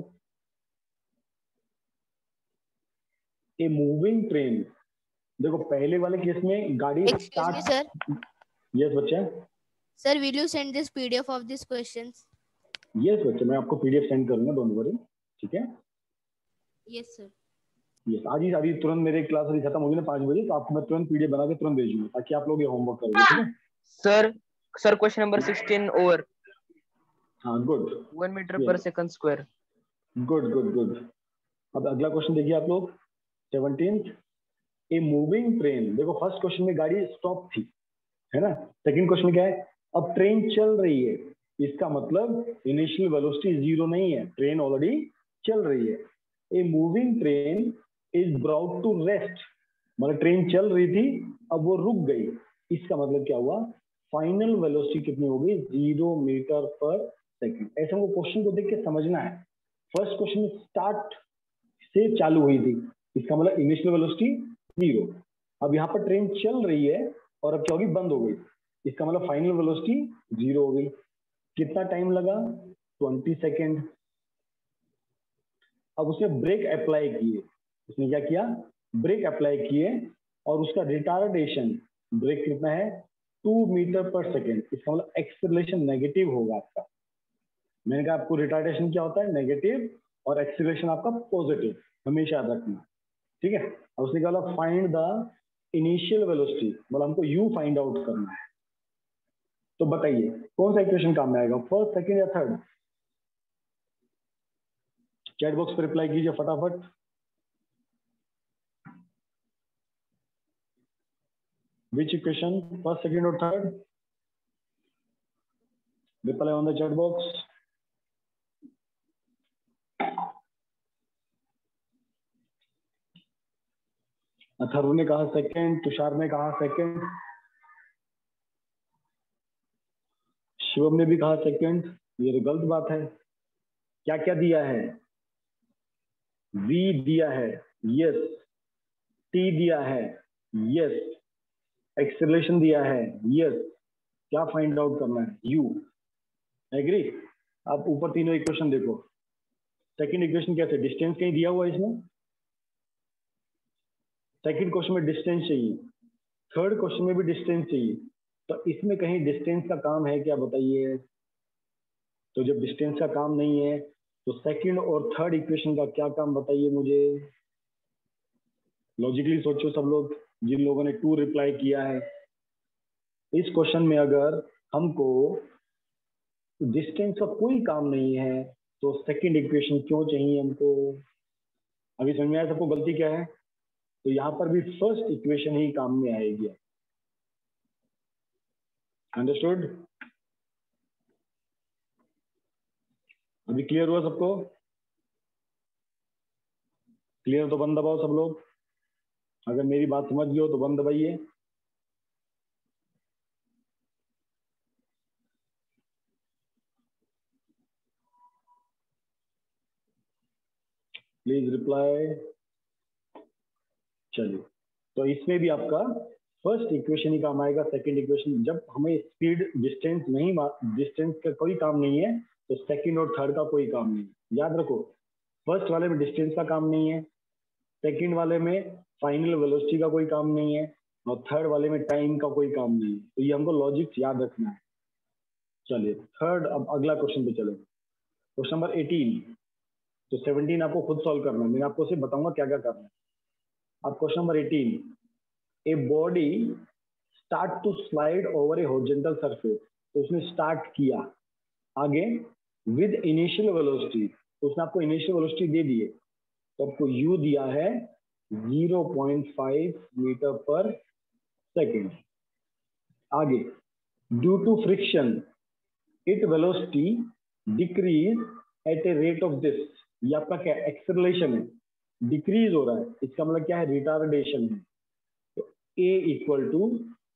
ए मूविंग ट्रेन, देखो पहले वाले केस में गाड़ी Excuse me, sir. यस बच्चा, Sir, will you send this PDF of these questions? Yes बच्चा, मैं आपको पीडीएफ सेंड करूंगा, डोंट वरी, ठीक है। Yes, sir. यस, आज ही अभी तुरंत मेरे क्लास अभी खत्म होगी ना 5 बजे, तो आपको मैं तुरंत पीडीएफ बना के तुरंत भेजूंगा, ताकि आप लोग ये होमवर्क करोगे, ठीक है। Sir question number 16 over. हाँ good, 1 metre per second square. Good good good. अब अगला क्वेश्चन देखिए आप लोग, 17th। ए मूविंग ट्रेन, देखो फर्स्ट क्वेश्चन में गाड़ी स्टॉप थी, है ना। सेकंड क्वेश्चन क्या है, अब ट्रेन चल रही है, इसका मतलब इनिशियल वेलोसिटी 0 नहीं है, ट्रेन ऑलरेडी चल रही है। A moving train is brought to rest, मतलब ट्रेन चल रही थी, अब वो रुक गई, इसका मतलब क्या हुआ, फाइनल वेलोसिटी कितनी हो गई, 0 मीटर पर सेकंड। ऐसे हमको क्वेश्चन को देख के समझना है, फर्स्ट क्वेश्चन स्टार्ट से चालू हुई थी, इसका मतलब इनिशियल वेलोसिटी 0। अब यहाँ पर ट्रेन चल रही है और अब क्या होगी, बंद हो गई, इसका मतलब फाइनल वेलोसिटी 0 हो गई। कितना टाइम लगा, 20 सेकेंड। अब उसने ब्रेक अप्लाई किए, उसने क्या किया, ब्रेक अप्लाई किए और उसका रिटार्डेशन ब्रेक कितना है, 2 मीटर पर सेकेंड। इसका मतलब एक्सेलरेशन नेगेटिव होगा आपका। मैंने कहा आपको रिटार्डेशन क्या होता है, नेगेटिव, और एक्सेलरेशन आपका पॉजिटिव, हमेशा याद रखना, ठीक है। अब उसने कहा फाइंड द इनिशियल वेलोसिटी, मतलब हमको यू फाइंड आउट करना है। तो बताइए कौन सा इक्वेशन काम में आएगा, फर्स्ट, सेकंड या थर्ड? चैट बॉक्स पर रिप्लाई कीजिए फटाफट। Which equation, first, second or third? Reply on the chat box. Atharva ने कहा सेकंड, तुषार ने कहा सेकंड, शिवम ने भी कहा सेकंड। ये तो गलत बात है। क्या क्या दिया है, V दिया है, यस, T दिया है, यस, एक्सेलरेशन दिया है, यस, क्या फाइंड आउट करना है, U। एग्री? आप ऊपर तीनों इक्वेशन देखो। सेकंड इक्वेशन कैसे, डिस्टेंस कहीं दिया हुआ है इसमें? सेकंड क्वेश्चन में डिस्टेंस चाहिए, थर्ड क्वेश्चन में भी डिस्टेंस चाहिए, तो इसमें कहीं डिस्टेंस का काम है क्या, बताइए? तो जब डिस्टेंस का काम नहीं है तो सेकंड और थर्ड इक्वेशन का क्या काम, बताइए मुझे। लॉजिकली सोचो सब लोग, जिन लोगों ने 2 रिप्लाई किया है। इस क्वेश्चन में अगर हमको डिस्टेंस का कोई काम नहीं है तो सेकंड इक्वेशन क्यों चाहिए हमको? अभी समझ में आया सबको गलती क्या है? तो यहाँ पर भी फर्स्ट इक्वेशन ही काम में आएगी। अंडरस्टूड? अभी क्लियर हुआ सबको? क्लियर तो बंद दबाओ सब लोग। अगर मेरी बात समझ गए हो तो बंद दबाइए। Please reply. चलिए, तो इसमें भी आपका फर्स्ट इक्वेशन ही काम आएगा। सेकंड इक्वेशन, जब हमें स्पीड डिस्टेंस नहीं, डिस्टेंस का कोई काम नहीं है तो सेकंड और थर्ड का कोई काम नहीं। याद रखो, फर्स्ट वाले में डिस्टेंस का काम नहीं है, सेकंड वाले में फाइनल वेलोसिटी का कोई काम नहीं है, और थर्ड वाले में टाइम का कोई काम नहीं है। तो ये हमको लॉजिक याद रखना है। चलिए थर्ड, अब अगला क्वेश्चन पे चले। Question number 18। तो 17 आपको खुद सॉल्व करना है, मैं आपको सिर्फ बताऊंगा क्या क्या करना है। अब question number 18, a body start to slide over a horizontal surface. तो उसने स्टार्ट किया, आगे विद इनिशियल वेलोसिटी, तो उसने आपको इनिशियल वेलोसिटी दे दिए, तो आपको u दिया है 0.5 मीटर पर सेकेंड। आगे, due to friction it velocity decrease at a rate of this. ये आपका क्या एक्सेलरेशन है, डिक्रीज हो रहा है, इसका मतलब क्या है, रिटार्डेशन है। तो a equal to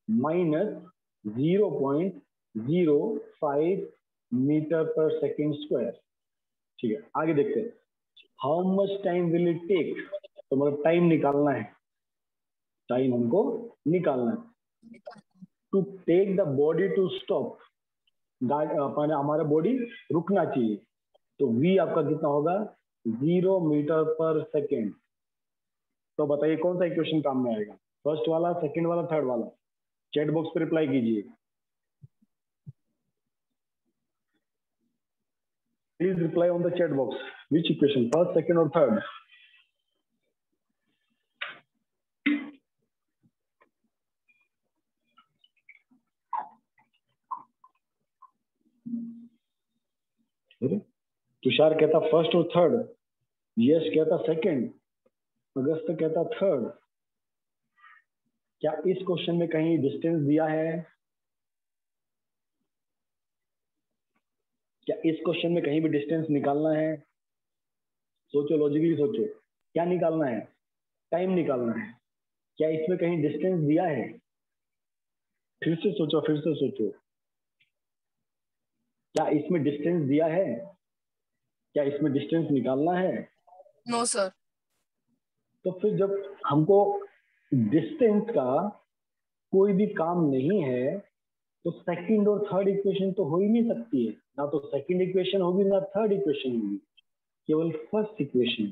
-0.05 metre per second square. ठीक है, आगे देखते हैं। How much time will it take, तो मतलब टाइम निकालना है, टाइम हमको निकालना है। To take the body to stop, हमारा बॉडी रुकना चाहिए, तो v आपका कितना होगा, 0 मीटर पर सेकेंड। तो बताइए कौन सा इक्वेशन काम में आएगा, फर्स्ट वाला, सेकेंड वाला, थर्ड वाला? चैट बॉक्स पे रिप्लाई कीजिए please. Reply on the chat box, which equation, first, second और थर्ड? तुषार कहता फर्स्ट और थर्ड, यश कहता सेकंड, अगस्त कहता थर्ड। क्या इस क्वेश्चन में कहीं डिस्टेंस दिया है? क्या इस क्वेश्चन में कहीं भी डिस्टेंस निकालना है? सोचो, लॉजिकली सोचो, क्या निकालना है, टाइम निकालना है। क्या इसमें कहीं डिस्टेंस दिया है? फिर से सोचो, फिर से सोचो, क्या इसमें डिस्टेंस दिया है? क्या इसमें डिस्टेंस निकालना है? No sir. तो फिर जब हमको डिस्टेंस का कोई भी काम नहीं है तो सेकंड और थर्ड इक्वेशन तो हो ही नहीं सकती है। ना तो सेकंड इक्वेशन होगी ना थर्ड इक्वेशन होगी, केवल फर्स्ट इक्वेशन।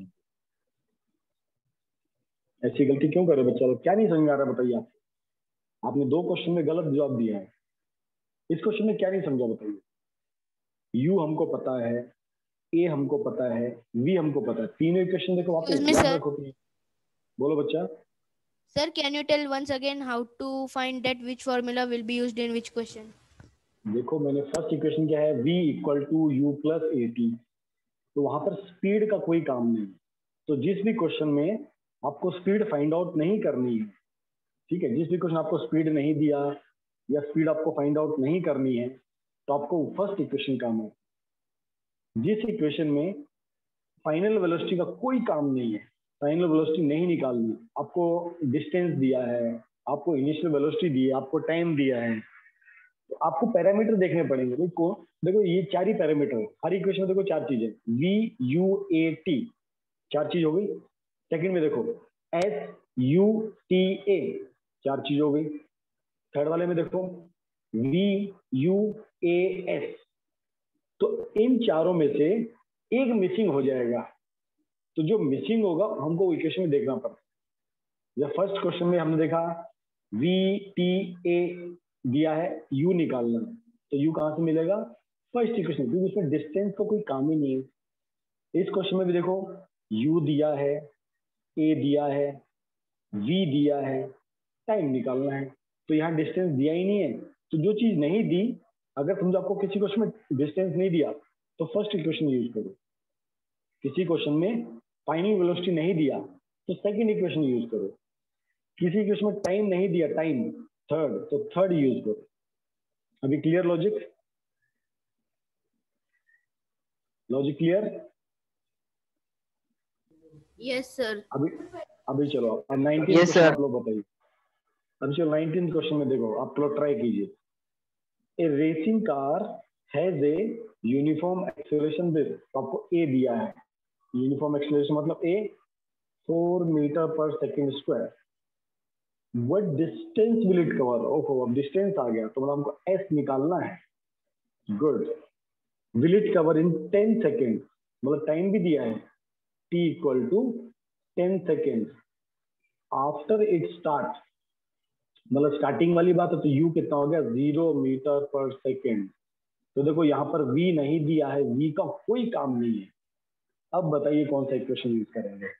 ऐसी गलती क्यों करे बच्चा लोग? क्या नहीं समझ आ रहा बताइए आप? आपने 2 क्वेश्चन में गलत जवाब दिया है। इस क्वेश्चन में क्या नहीं समझा बताइए? यू हमको पता है, ए हमको पता है, वी हमको पता है। तीनों इक्वेशन देखो वहां Excuse पे, me, याद sir. रखो प्लीज। बोलो बच्चा। Sir, can you tell once again how to find that which formula will be used in which question? देखो मैंने फर्स्ट इक्वेशन क्या है, v equal to u plus a t. तो वहां पर स्पीड का कोई काम नहीं। तो जिस भी क्वेश्चन में आपको स्पीड फाइंड आउट नहीं करनी है, ठीक है, जिस भी क्वेश्चन आपको स्पीड नहीं दिया या स्पीड आपको फाइंड आउट नहीं करनी है, तो आपको फर्स्ट इक्वेशन काम है। जिस इक्वेशन में फाइनल वेलोसिटी का कोई काम नहीं है, फाइनल वेलोसिटी नहीं निकालनी, आपको डिस्टेंस दिया है, आपको इनिशियल वेलोसिटी दी है, आपको टाइम दिया है, तो आपको पैरामीटर देखने पड़ेंगे। देखो देखो ये 4 ही पैरामीटर है हर इक्वेशन में। देखो 4 चीजें, वी यू ए टी, 4 चीज हो गई। सेकंड में देखो एस यू टी ए, 4 चीज हो गई। थर्ड वाले में देखो वी यू ए एस। तो इन चारों में से एक मिसिंग हो जाएगा। तो जो मिसिंग होगा हमको इक्वेशन में देखना पड़ता है। जब फर्स्ट क्वेश्चन में हमने देखा वी टी ए दिया है, यू निकालना, तो यू कहां से मिलेगा? फर्स्ट इक्वेशन, क्योंकि उसमें डिस्टेंस का कोई काम ही नहीं है। इस क्वेश्चन में भी देखो यू दिया है, ए दिया है, वी दिया है, टाइम निकालना है, तो यहाँ डिस्टेंस दिया ही नहीं है। तो जो चीज नहीं दी, अगर समझो आपको किसी क्वेश्चन में डिस्टेंस नहीं दिया तो फर्स्ट इक्वेशन यूज करो। किसी क्वेश्चन में फाइनल वेलोसिटी नहीं दिया तो सेकंड इक्वेशन यूज करो। किसी क्वेश्चन में टाइम नहीं दिया, टाइम थर्ड, तो थर्ड यूज करो। अभी clear logic? Logic clear? Yes, sir. अभी चलो अब 19 Yes, क्वेश्चन sir. आप लोग बताइए। अभी चलो 19 क्वेश्चन में देखो, आप लोग ट्राई कीजिए। A racing car has a uniform acceleration this, आपको ए दिया है। यूनिफॉर्म एक्सेलरेशन मतलब a 4 metre per second square. What distance will it cover? ओहो अब डिस्टेंस आ गया, तो मतलब हमको एस निकालना है। Good. Will it cover in 10 second, मतलब टाइम भी दिया है, t equal to 10 second after it start, मतलब स्टार्टिंग वाली बात है। तो u कितना हो गया? 0 मीटर पर सेकेंड। तो देखो यहाँ पर v नहीं दिया है, v का कोई काम नहीं है। अब बताइए कौन सा इक्वेशन यूज करेंगे?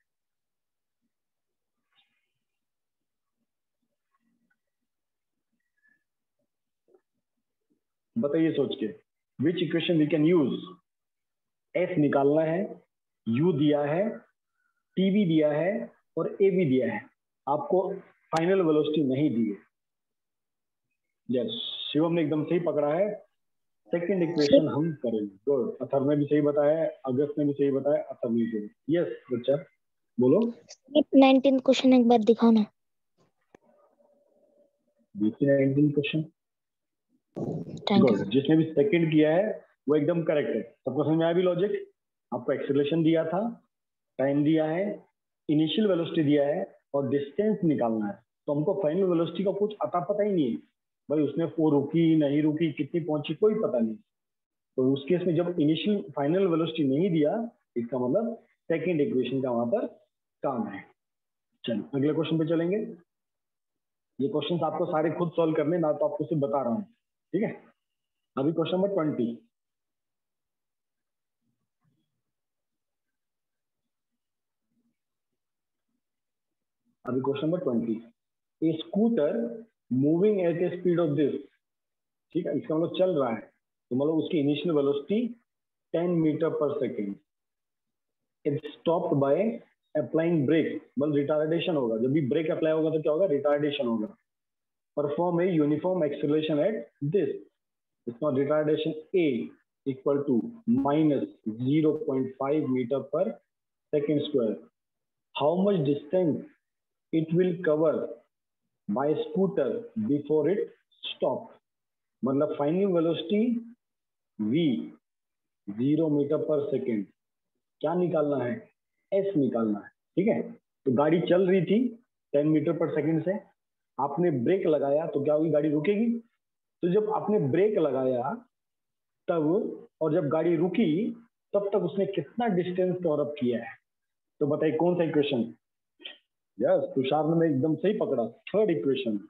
बताइए सोच के, which equation we can use? S निकालना है, u दिया है, t भी दिया है और a भी दिया है, आपको फाइनल वेलोसिटी नहीं दी है। यस, शिवम ने एकदम सही पकड़ा है। सेकंड इक्वेशन हम करेंगे। गुड। अथर ने भी सही बताया, अगस्त ने भी सही बताया, अथर ने भी सही। यस बच्चा बोलो। 19 क्वेश्चन एक बार दिखाओ ना। 19 क्वेश्चन। Thank you. गुड। जिसने भी सेकंड किया है वो एकदम करेक्ट है। सबको समझ में आया भी लॉजिक? आपको एक्सेलरेशन दिया था, टाइम दिया है, इनिशियल वेलोसिटी दिया है और डिस्टेंस निकालना है। तो हमको फाइनल वेलोसिटी का कुछ अता पता ही नहीं है भाई, उसने वो रुकी नहीं रुकी, कितनी पहुंची, कोई पता नहीं। तो उस केस में जब इनिशियल फाइनल वेलोसिटी नहीं दिया, इसका मतलब सेकंड इक्वेशन का वहां पर काम है। चलो अगले क्वेश्चन पे चलेंगे। ये क्वेश्चन आपको सारे खुद सॉल्व करने, ना तो आपको सिर्फ बता रहा हूँ, ठीक है? अभी क्वेश्चन नंबर 20। अभी question number 20। A scooter moving at a speed of this, ठीक है, इसका मतलब चल रहा है, तो मतलब उसकी initial velocity 10 metre per second. It stopped by applying brake, मतलब रिटार्डेशन होगा। जब भी ब्रेक अप्लाई होगा तो क्या होगा? रिटार्डेशन होगा। Perform a uniform acceleration at this, इसका retardation a equal to minus 0.5 metre per second square. How much distance it will cover by scooter before it stop, मतलब final velocity v 0 metre per second, क्या निकालना है? एस निकालना है। ठीक है, तो गाड़ी चल रही थी 10 मीटर पर सेकंड से, आपने ब्रेक लगाया तो क्या होगी? गाड़ी रुकेगी। तो जब आपने ब्रेक लगाया तब, और जब गाड़ी रुकी तब तक उसने कितना डिस्टेंस कवर अप किया है? तो बताइए कौन सा इक्वेशन? यस, तुषार ने एकदम सही पकड़ा, थर्ड इक्वेशन।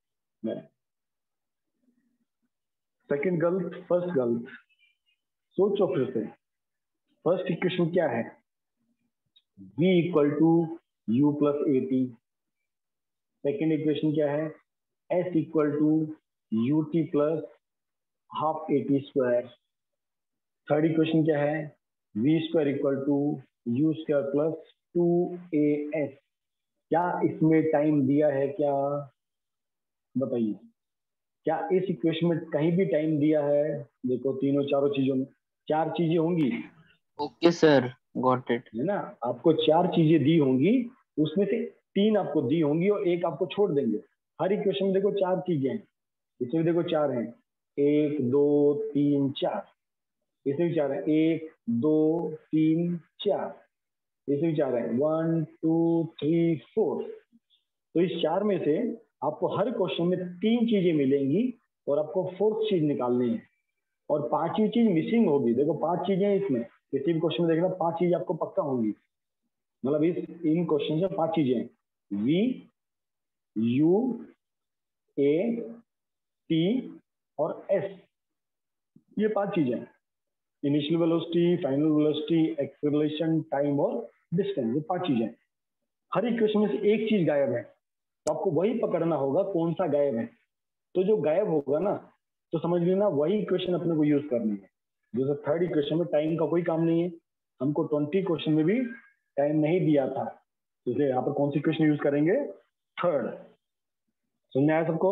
सेकंड गलत, फर्स्ट गलत। सोचो फिर से, फर्स्ट इक्वेशन क्या है? v equal to u plus a t. Second equation क्या है? s equal to u t plus half a t square. Third equation क्या है? v square equal to u square plus 2as। क्या इसमें टाइम दिया है क्या? बताइए, क्या इस इक्वेशन में कहीं भी टाइम दिया है? देखो तीनों चारों चीजों में 4 चीजें होंगी। Okay sir, got it. है ना, आपको 4 चीजें दी होंगी, उसमें से 3 आपको दी होंगी और 1 आपको छोड़ देंगे। हर इक्वेशन में देखो 4 चीजें हैं, इसमें भी देखो 4 हैं, 1 2 3 4। इसमें भी 4 है, 1 2 3 4। इसमें भी 4 है, 1 2 3 4। तो इस 4 में से आपको हर क्वेश्चन में 3 चीजें मिलेंगी और आपको 4th चीज निकालनी है, और 5वीं चीज मिसिंग होगी। देखो 5 चीजें हैं इसमें, किसी भी क्वेश्चन में देखना 5 चीजें आपको पक्का होंगी। मतलब इन क्वेश्चन से 5 चीजें हैं, वी यू ए टी और एस, ये 5 चीजें। Initial velocity, final velocity, acceleration, time और डिस्टेंस, ये 5 चीजें। हर इक्वेशन में से एक चीज गायब है, तो आपको वही पकड़ना होगा कौन सा गायब है। तो जो गायब होगा ना, तो समझ लेना वही इक्वेशन अपने को यूज करनी है। जैसे थर्ड इक्वेशन में टाइम का कोई काम नहीं है, हमको 20 क्वेश्चन में भी टाइम नहीं दिया था, इसलिए यहाँ पर कौन सी इक्वेशन यूज करेंगे? थर्ड। समझ में आया सबको?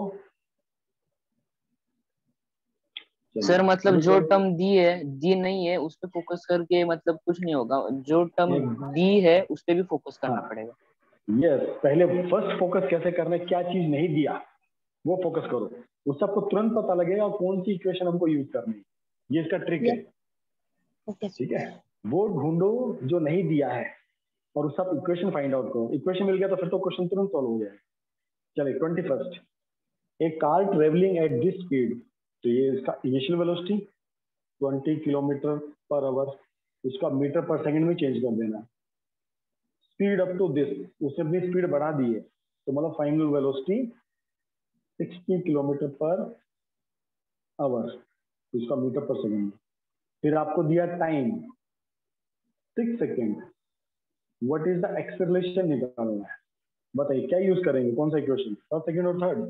सर मतलब जो टर्म दी नहीं है उस पे फोकस करके मतलब कुछ नहीं होगा, जो टर्म दी है उस पे भी फोकस करना पड़ेगा। यस, पहले फर्स्ट फोकस कैसे करना है, क्या चीज नहीं दिया वो फोकस करो, उससे आपको तुरंत पता लगेगा कौन सी इक्वेशन हमको यूज करनी है। ये इसका ट्रिक है। ठीक है, वो ढूंढो जो नहीं दिया है और उससे आप इक्वेशन फाइंड आउट करो। इक्वेशन मिल गया तो फिर तो क्वेश्चन तुरंत सॉल्व हो जाएगा। चलिए 21st, a car travelling at this speed, तो ये इसका initial velocity 20 kilometre per hour, इसका मीटर पर सेकंड में चेंज कर देना। स्पीड अप टू दिस, उससे अपनी स्पीड बढ़ा दी है, तो मतलब final velocity 60 kilometre per hour, इसका मीटर पर सेकंड। फिर आपको दिया time 6 second. What is the acceleration निकालना है, बताइए क्या यूज करेंगे, कौन सा इक्वेशन? फर्स्ट, सेकंड और थर्ड?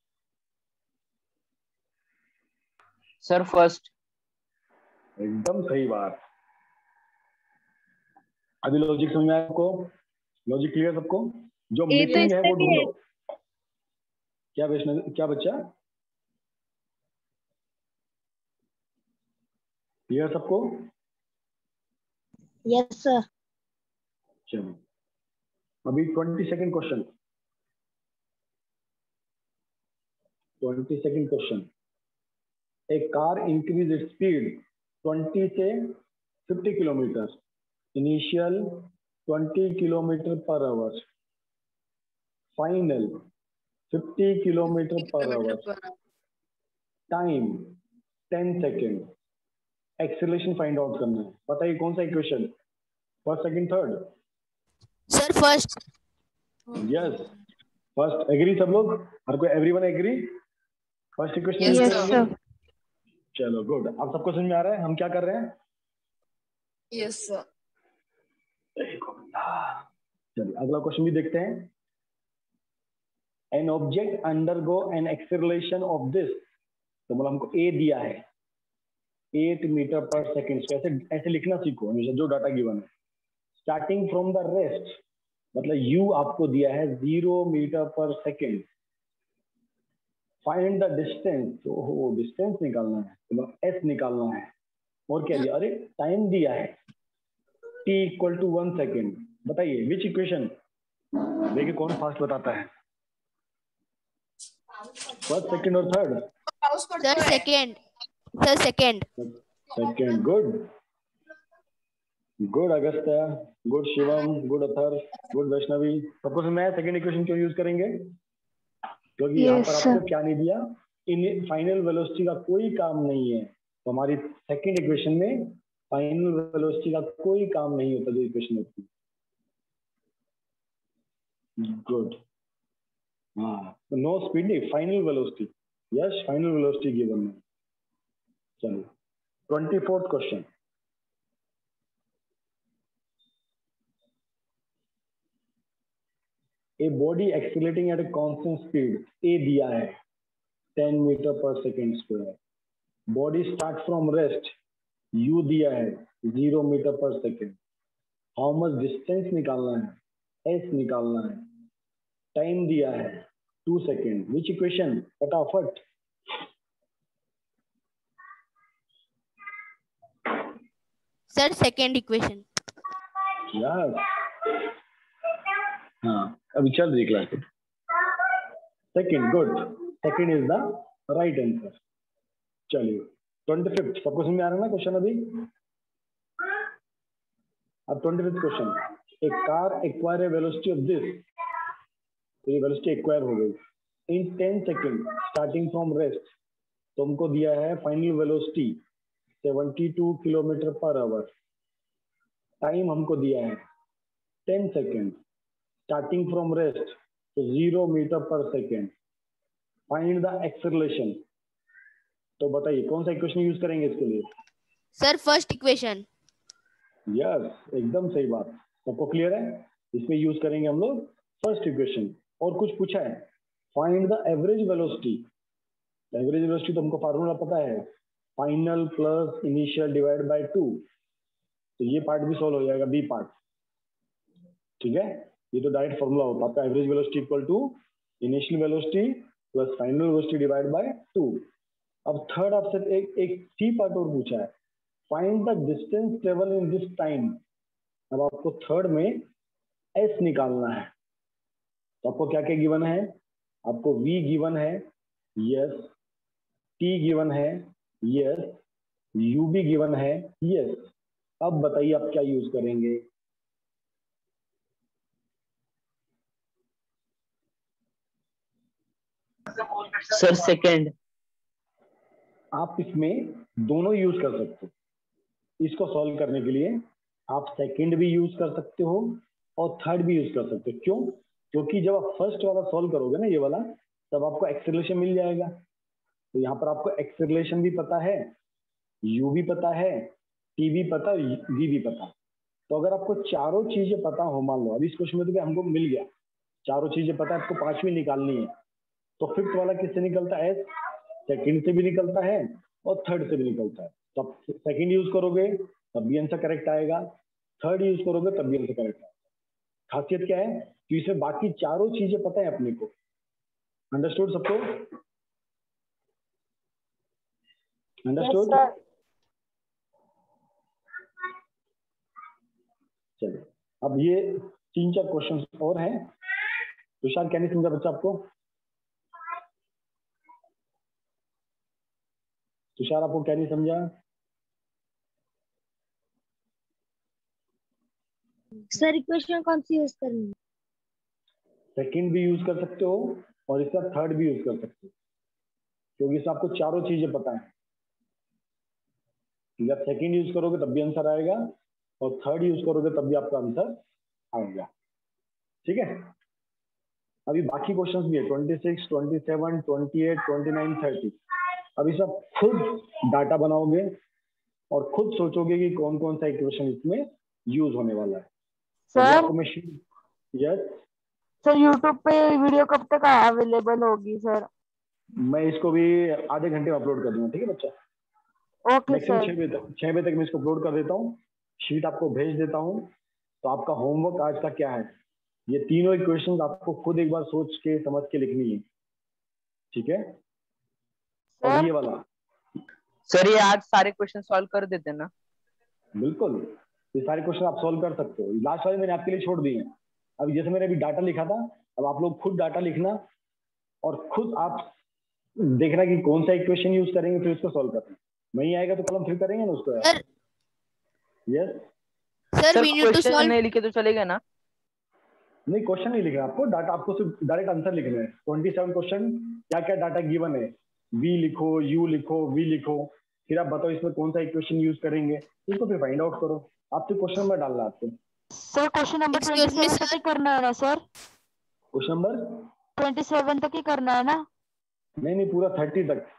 Sir first. एकदम सही बात। अभी लॉजिक समझ में आया आपको? लॉजिक क्लियर सबको? जो मिसिंग है वो ढूंढो। क्या वैष्णव, क्या बच्चा? क्लियर सबको? Yes sir. चलो अभी 22nd question. 22nd question, a car increase its speed 20 से 50 kilometre, initial 20 kilometre per hour, final 50 kilometre per hour, time 10 second, acceleration find out करना है। बताइए कौन सा equation? First, second, third? Sir first. Yes, first. Agree सब लोग? हर कोई, everyone agree? First equation use yes करेंगे? सर। चलो गुड, आप सबको समझ में आ रहा है हम क्या कर रहे हैं? Yes sir. चलिए अगला क्वेश्चन भी देखते हैं। An object undergo an acceleration of this, तो मतलब हमको ए दिया है 8 मीटर पर सेकेंड। ऐसे ऐसे लिखना सीखो हमेशा जो डाटा गिवन है। स्टार्टिंग फ्रॉम द रेस्ट, मतलब यू आपको दिया है 0 metre per second. Find the distance, ओहो डिस्टेंस निकालना है, तो एस निकालना है। और क्या दिया? अरे टाइम दिया है t इक्वल टू 1 सेकेंड। बताइए विच इक्वेशन? देखिए कौन फास्ट बताता है, फर्स्ट, सेकेंड और third? Sir second. Sir second. Second, good. Good Agastya, good Shivam, good Athar, good Vaishnavi. सबको समझ में आया सेकंड इक्वेशन क्यों यूज करेंगे? क्योंकि यहाँ पर आपको क्या नहीं दिया, इन फाइनल वेलोसिटी का कोई काम नहीं है, तो हमारी सेकंड इक्वेशन में फाइनल वेलोसिटी का कोई काम नहीं होता जो इक्वेशन होती है। गुड, हाँ, नो स्पीड नहीं, final velocity. Yes, final velocity given है। चलिए 24th क्वेश्चन। A body accelerating at a constant speed a दिया है 10 metre per second square. Body start from rest u दिया है 0 metre per second. How much distance निकालना है, s निकालना है। टाइम दिया है 2 सेकेंड। Which equation? फटाफट। Sir second equation. यस, हाँ, अभी चल रही class. Second, good, second is the right answer. चलिए 25th, सबको समझ में आ रहा है ना क्वेश्चन अभी? अब 25th question. A car acquire a velocity of this, तो ये वेलोसिटी एक्वायर हो गई in 10 second starting from rest. तो हमको दिया है final velocity 72 kilometre per hour. Time हमको दिया है 10 सेकेंड स्टार्टिंग फ्रॉम रेस्ट, तो 0 metre per second. Find the acceleration. तो बताइए कौन सा इक्वेशन यूज करेंगे इसके लिए? Sir first equation. यस, एकदम सही बात। सबको क्लियर है? इसमें यूज करेंगे हम लोग फर्स्ट इक्वेशन। और कुछ पूछा है, find the average velocity. Average velocity तो हमको फार्मूला पता है, final plus initial divide by 2। तो ये पार्ट भी सॉल्व हो जाएगा, बी पार्ट। ठीक है, ये तो डायरेक्ट फॉर्मूला होता है आपका, average velocity equal to initial velocity plus final velocity divide by 2। अब थर्ड आपसे एक सी पार्ट और पूछा है, find the distance travel in this time. अब आपको थर्ड में एस निकालना है। तो आपको क्या क्या गिवन है? आपको v गिवन है, यस। t गिवन है, यस। u भी गिवन है, यस। अब बताइए आप क्या यूज करेंगे? Sir second. आप इसमें दोनों यूज कर सकते हो। इसको सॉल्व करने के लिए आप सेकंड भी यूज कर सकते हो और थर्ड भी यूज कर सकते हो। क्यों? क्योंकि जब आप फर्स्ट वाला सॉल्व करोगे ना, ये वाला, तब आपको एक्सेलरेशन मिल जाएगा। तो यहाँ पर आपको एक्सेलरेशन भी पता है, u भी पता है, t भी पता है, v भी पता है। तो अगर आपको चारों चीजें पता हो, मान लो अभी इस क्वेश्चन में तो हमको मिल गया, चारों चीजें पता है, आपको पांचवी निकालनी है, तो फिफ्थ वाला किससे निकलता है? सेकंड से भी निकलता है और थर्ड से भी निकलता है। तो आप सेकंड यूज करोगे तब भी आंसर करेक्ट आएगा, थर्ड यूज करोगे तब भी आंसर करेक्ट आएगा। खासियत क्या है कि इसमें बाकी चारों चीजें पता है अपने को। अंडरस्टूड सबको? अंडरस्टूड? चलिए, अब ये 3-4 क्वेश्चन और हैं। तुषार क्या नहीं समझा बच्चा आपको? तुषार आपको क्या नहीं समझा? सर इक्वेशन कौन सी यूज करनी है? सेकंड भी यूज कर सकते हो और इसका थर्ड भी यूज कर सकते हो, क्योंकि इसमें आपको चारों चीजें पता है। जब सेकंड यूज करोगे तब भी आंसर आएगा और थर्ड यूज करोगे तब भी आपका आंसर आएगा। ठीक है, अभी बाकी क्वेश्चंस भी है 26, 27, 28, 29, 30। अभी सब खुद डाटा बनाओगे और खुद सोचोगे कि कौन कौन सा इक्वेशन इसमें यूज होने वाला है। सर यस सर यूट्यूब पे वीडियो कब तक अवेलेबल होगी सर? मैं इसको भी आधे घंटे में अपलोड कर दूंगा। ठीक है बच्चा, ओके मैक्सिमम सर। 6 बजे तक मैं इसको अपलोड कर देता हूँ, शीट आपको भेज देता हूँ। तो आपका होमवर्क आज का क्या है, ये तीनों इक्वेशंस आपको खुद एक बार सोच के समझ के लिखनी है। ठीक है, और ये वाला सर ये आज सारे क्वेश्चन सॉल्व कर देते ना? बिल्कुल, ये सारे क्वेश्चन आप सॉल्व कर सकते हो। लास्ट वाले मैंने आपके लिए छोड़ दिए हैं। अब जैसे मैंने अभी डाटा लिखा था, अब आप लोग खुद डाटा लिखना और खुद आप देखना कि कौन सा इक्वेशन यूज करेंगे, फिर उसको सॉल्व करना। नहीं आएगा तो कलम फिर करेंगे ना उसको। Yes sir sir we need to question solve. नहीं लिखे तो चलेगा ना? नहीं, क्वेश्चन नहीं लिखना आपको, डाटा आपको सिर्फ डायरेक्ट आंसर लिखना है। 27 क्वेश्चन, क्या क्या डाटा गिवन है, v लिखो, u लिखो, v लिखो, फिर आप बताओ इसमें कौन सा इक्वेशन यूज करेंगे, इसको फिर फाइंड आउट करो। आपसे क्वेश्चन नंबर डालना है आपको। Sir question number Excuse me, 27 तक ही करना है ना सर? क्वेश्चन नंबर 27 तक ही करना है ना? नहीं नहीं, पूरा 30 तक,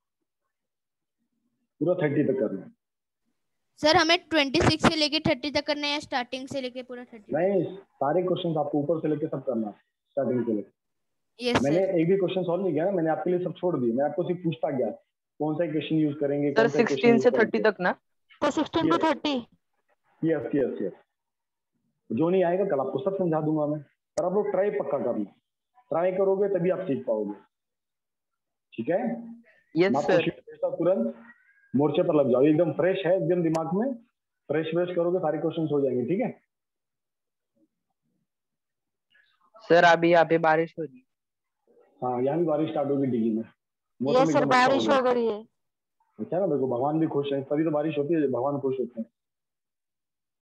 पूरा 30 तक करना है। सर हमें 26 से लेके 30 तक करना है या स्टार्टिंग से लेके पूरा 30? नहीं, सारे क्वेश्चन आपको ऊपर से लेके सब करना है, स्टार्टिंग से लेके। यस मैंने सर। एक भी क्वेश्चन सॉल्व नहीं किया ना, मैंने आपके लिए सब छोड़ दिए, मैं आपको सिर्फ पूछता गया कौन सा इक्वेशन यूज करेंगे, सर कौन सा इक्वेशन 16 यूज से करेंगे। 30 तक ना? तो 16 to 30। यस यस यस, जो नहीं आएगा कल आपको सब समझा दूंगा मैं, पर आप लोग ट्राई पक्का करना, ट्राई करोगे तभी आप सीख पाओगे, ठीक है? यस मैं आपको सर। शीट भेजता हूं, तुरंत मोर्चे पर लग जाओ, एकदम फ्रेश है, एकदम दिमाग में फ्रेश व्रेश करोगे सारे क्वेश्चन हो जाएंगे, ठीक है? सर अभी यहाँ पे बारिश हो रही है। हाँ, यहाँ भी बारिश स्टार्ट होगी डिग्री में, ये मौसम सर एकदम अच्छा हो बारिश गया। हो गई है। अच्छा ना, देखो भगवान भी खुश है, तभी तो बारिश होती है जब भगवान खुश होते हैं।